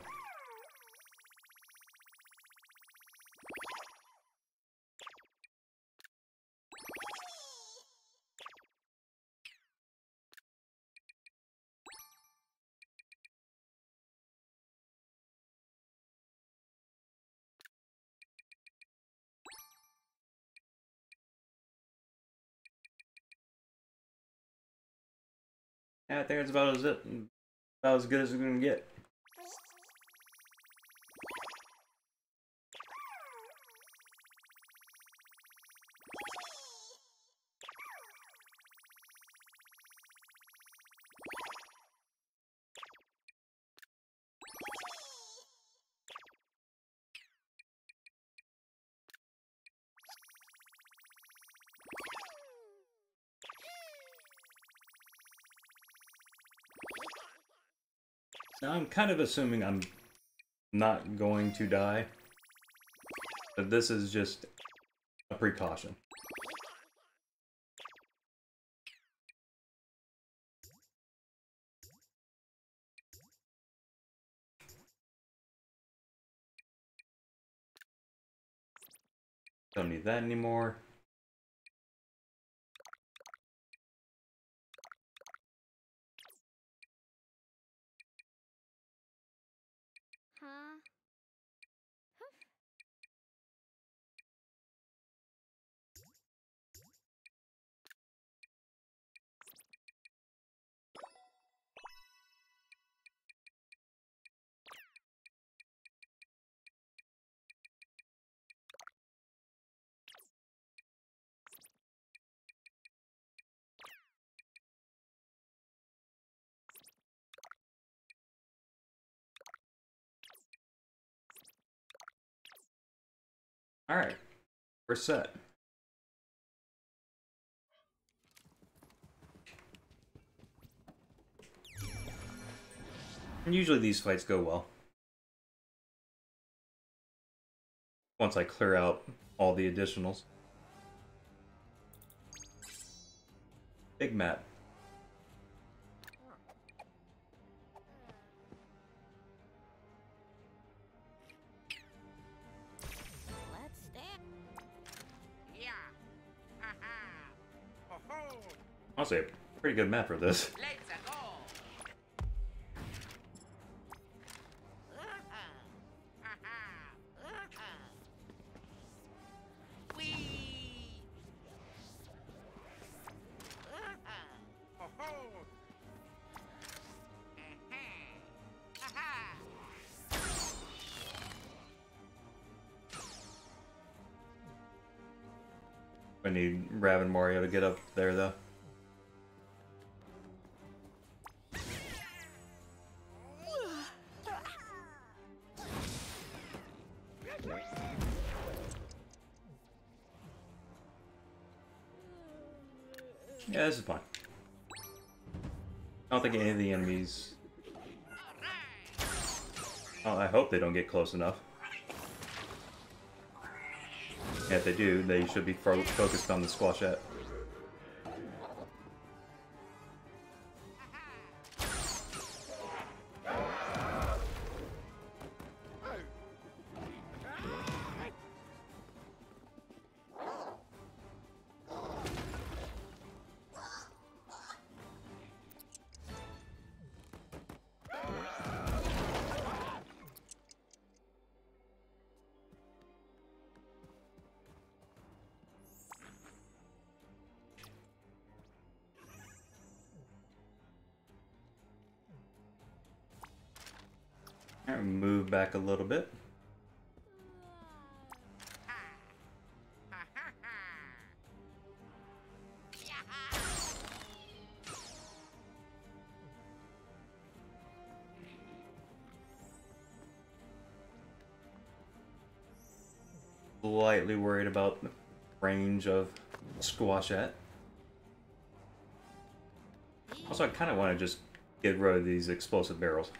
Yeah, I think it's about as good as we're gonna get. Now I'm kind of assuming I'm not going to die, but this is just a precaution. Don't need that anymore. Huh? Alright, we're set. And usually these fights go well. once I clear out all the additionals. Big map. Let's stand. Yeah. Haha. Ho-ho. Honestly, a pretty good map for this. Let's go. Whee! Ho-ho. Aha. I need Rabbid and Mario to get up there, though. Yeah, this is fine. I don't think any of the enemies... Oh, I hope they don't get close enough. And if they do, they should be focused on the squashette. Alright, move back a little bit. Slightly worried about the range of squashette. Also, I kind of want to just get rid of these explosive barrels.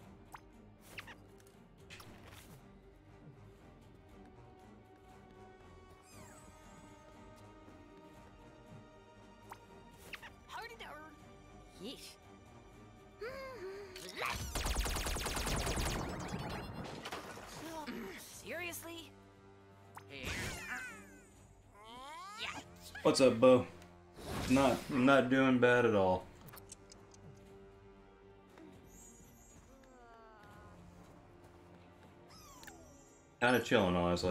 Yeesh. Seriously? What's up, Bo? Not doing bad at all. Kind of chilling, honestly.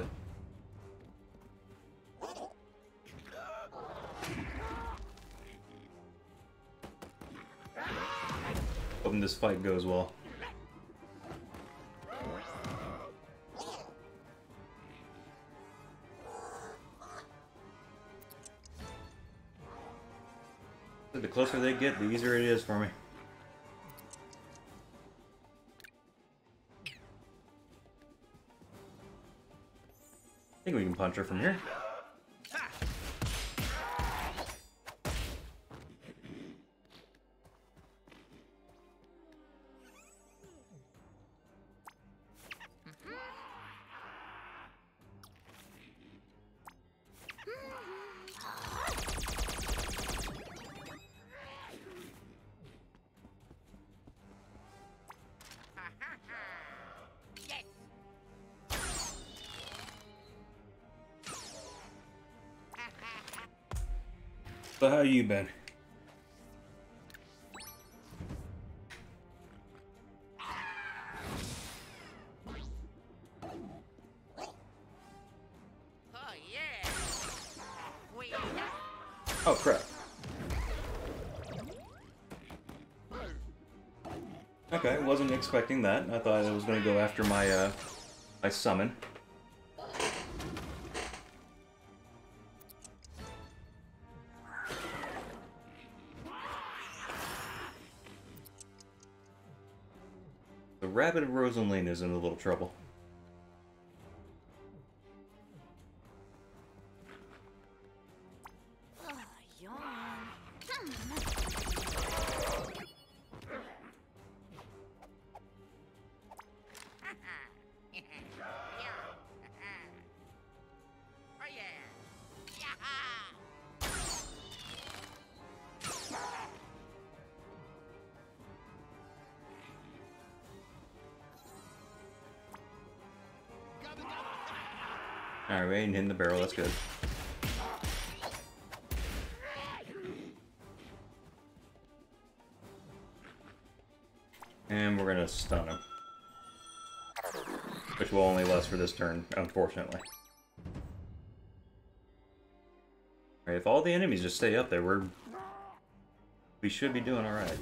Hoping this fight goes well. The closer they get, the easier it is for me. I think we can punch her from here. So how you been? Oh yeah. Wait. Oh crap. Okay, wasn't expecting that. I thought it was going to go after my my summon. The Rabbid Rosaline is in a little trouble. Yawn. Alright, we ain't hitting the barrel, that's good. And we're gonna stun him. Which will only last for this turn, unfortunately. Alright, if all the enemies just stay up there, we should be doing alright.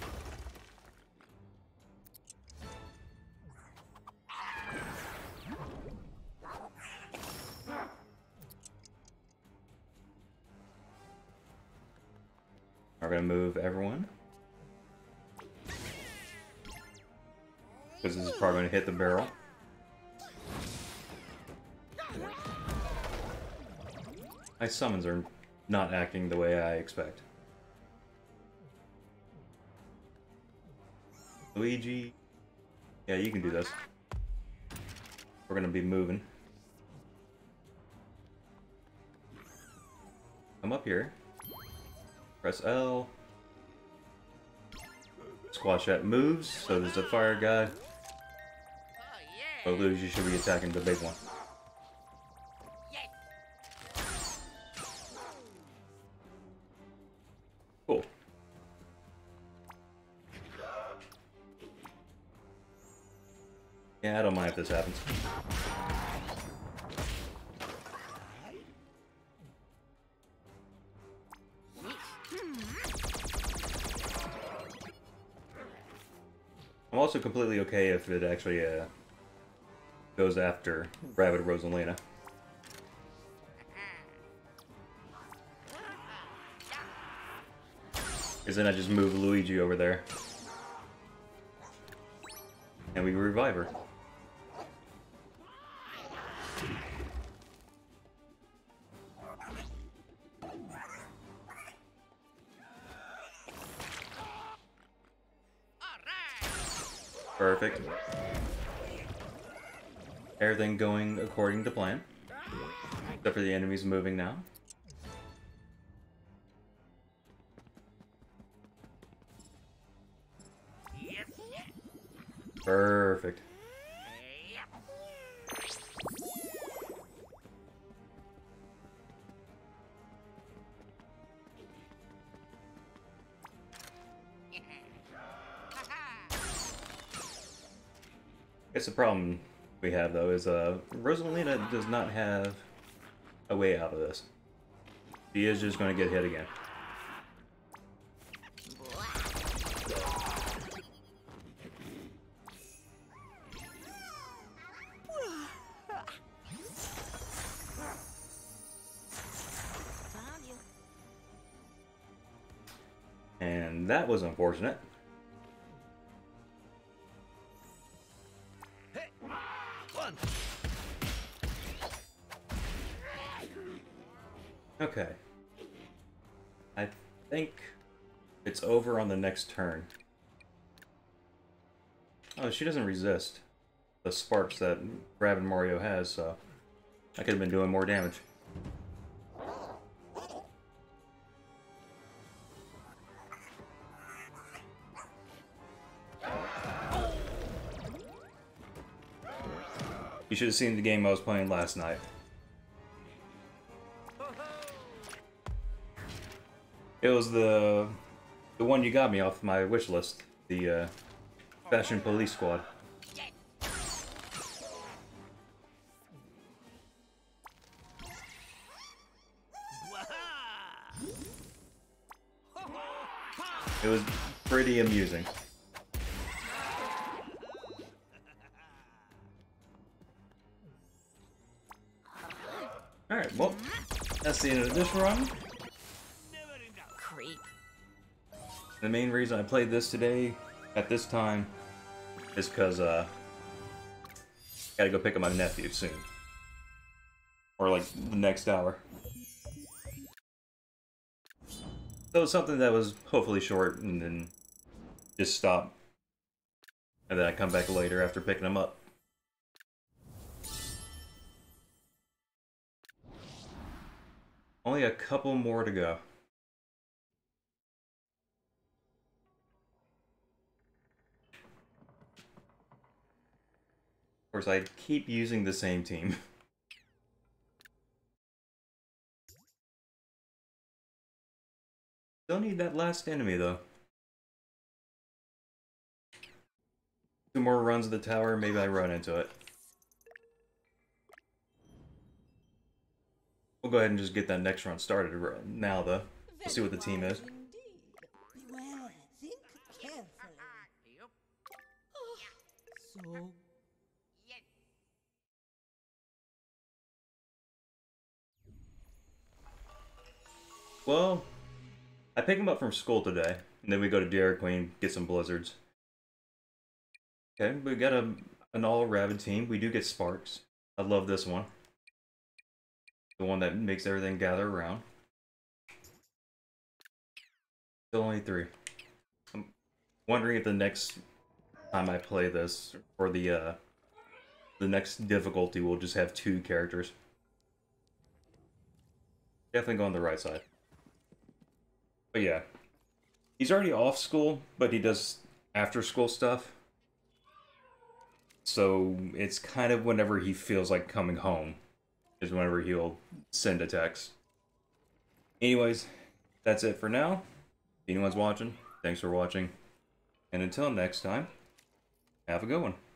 We're gonna move everyone. Because this is probably gonna hit the barrel. My summons are not acting the way I expect. Luigi. Yeah, you can do this. We're gonna be moving. Come up here. Press L. Squashette moves, so there's a fire guy. So Luigi should be attacking the big one. Cool. Yeah, I don't mind if this happens. I'm also completely okay if it actually goes after Rabbid Rosalina. Because then I just move Luigi over there. And we revive her. Perfect. Everything going according to plan. Except for the enemies moving now. Perfect. I guess the problem we have though is Rosalina does not have a way out of this. She is just going to get hit again. And that was unfortunate. Okay. I think it's over on the next turn. Oh, she doesn't resist the sparks that Rabbid Mario has, so I could have been doing more damage. You should have seen the game I was playing last night. It was the one you got me off my wish list, the Fashion Police Squad. It was pretty amusing. Alright, well, that's the end of this run. Creep. The main reason I played this today, at this time, is because, gotta go pick up my nephew soon. Or, like, the next hour. So it's something that was hopefully short, and then just stop. And then I come back later after picking him up. Only a couple more to go. Of course, I keep using the same team. Still need that last enemy, though. 2 more runs of the tower, maybe I run into it. We'll go ahead and just get that next run started right now, though. We'll see what the team is. Beware, think carefully. So Well, I pick him up from school today, and then we go to Dairy Queen, get some blizzards. Okay, we got an all-rabbit team. We do get Sparks. I love this one. The one that makes everything gather around. Still only 3. I'm wondering if the next time I play this, or the next difficulty, will just have 2 characters. Definitely go on the right side. But yeah, he's already off school, but he does after-school stuff. So it's kind of whenever he feels like coming home is whenever he'll send a text. Anyways, that's it for now. If anyone's watching, thanks for watching. And until next time, have a good one.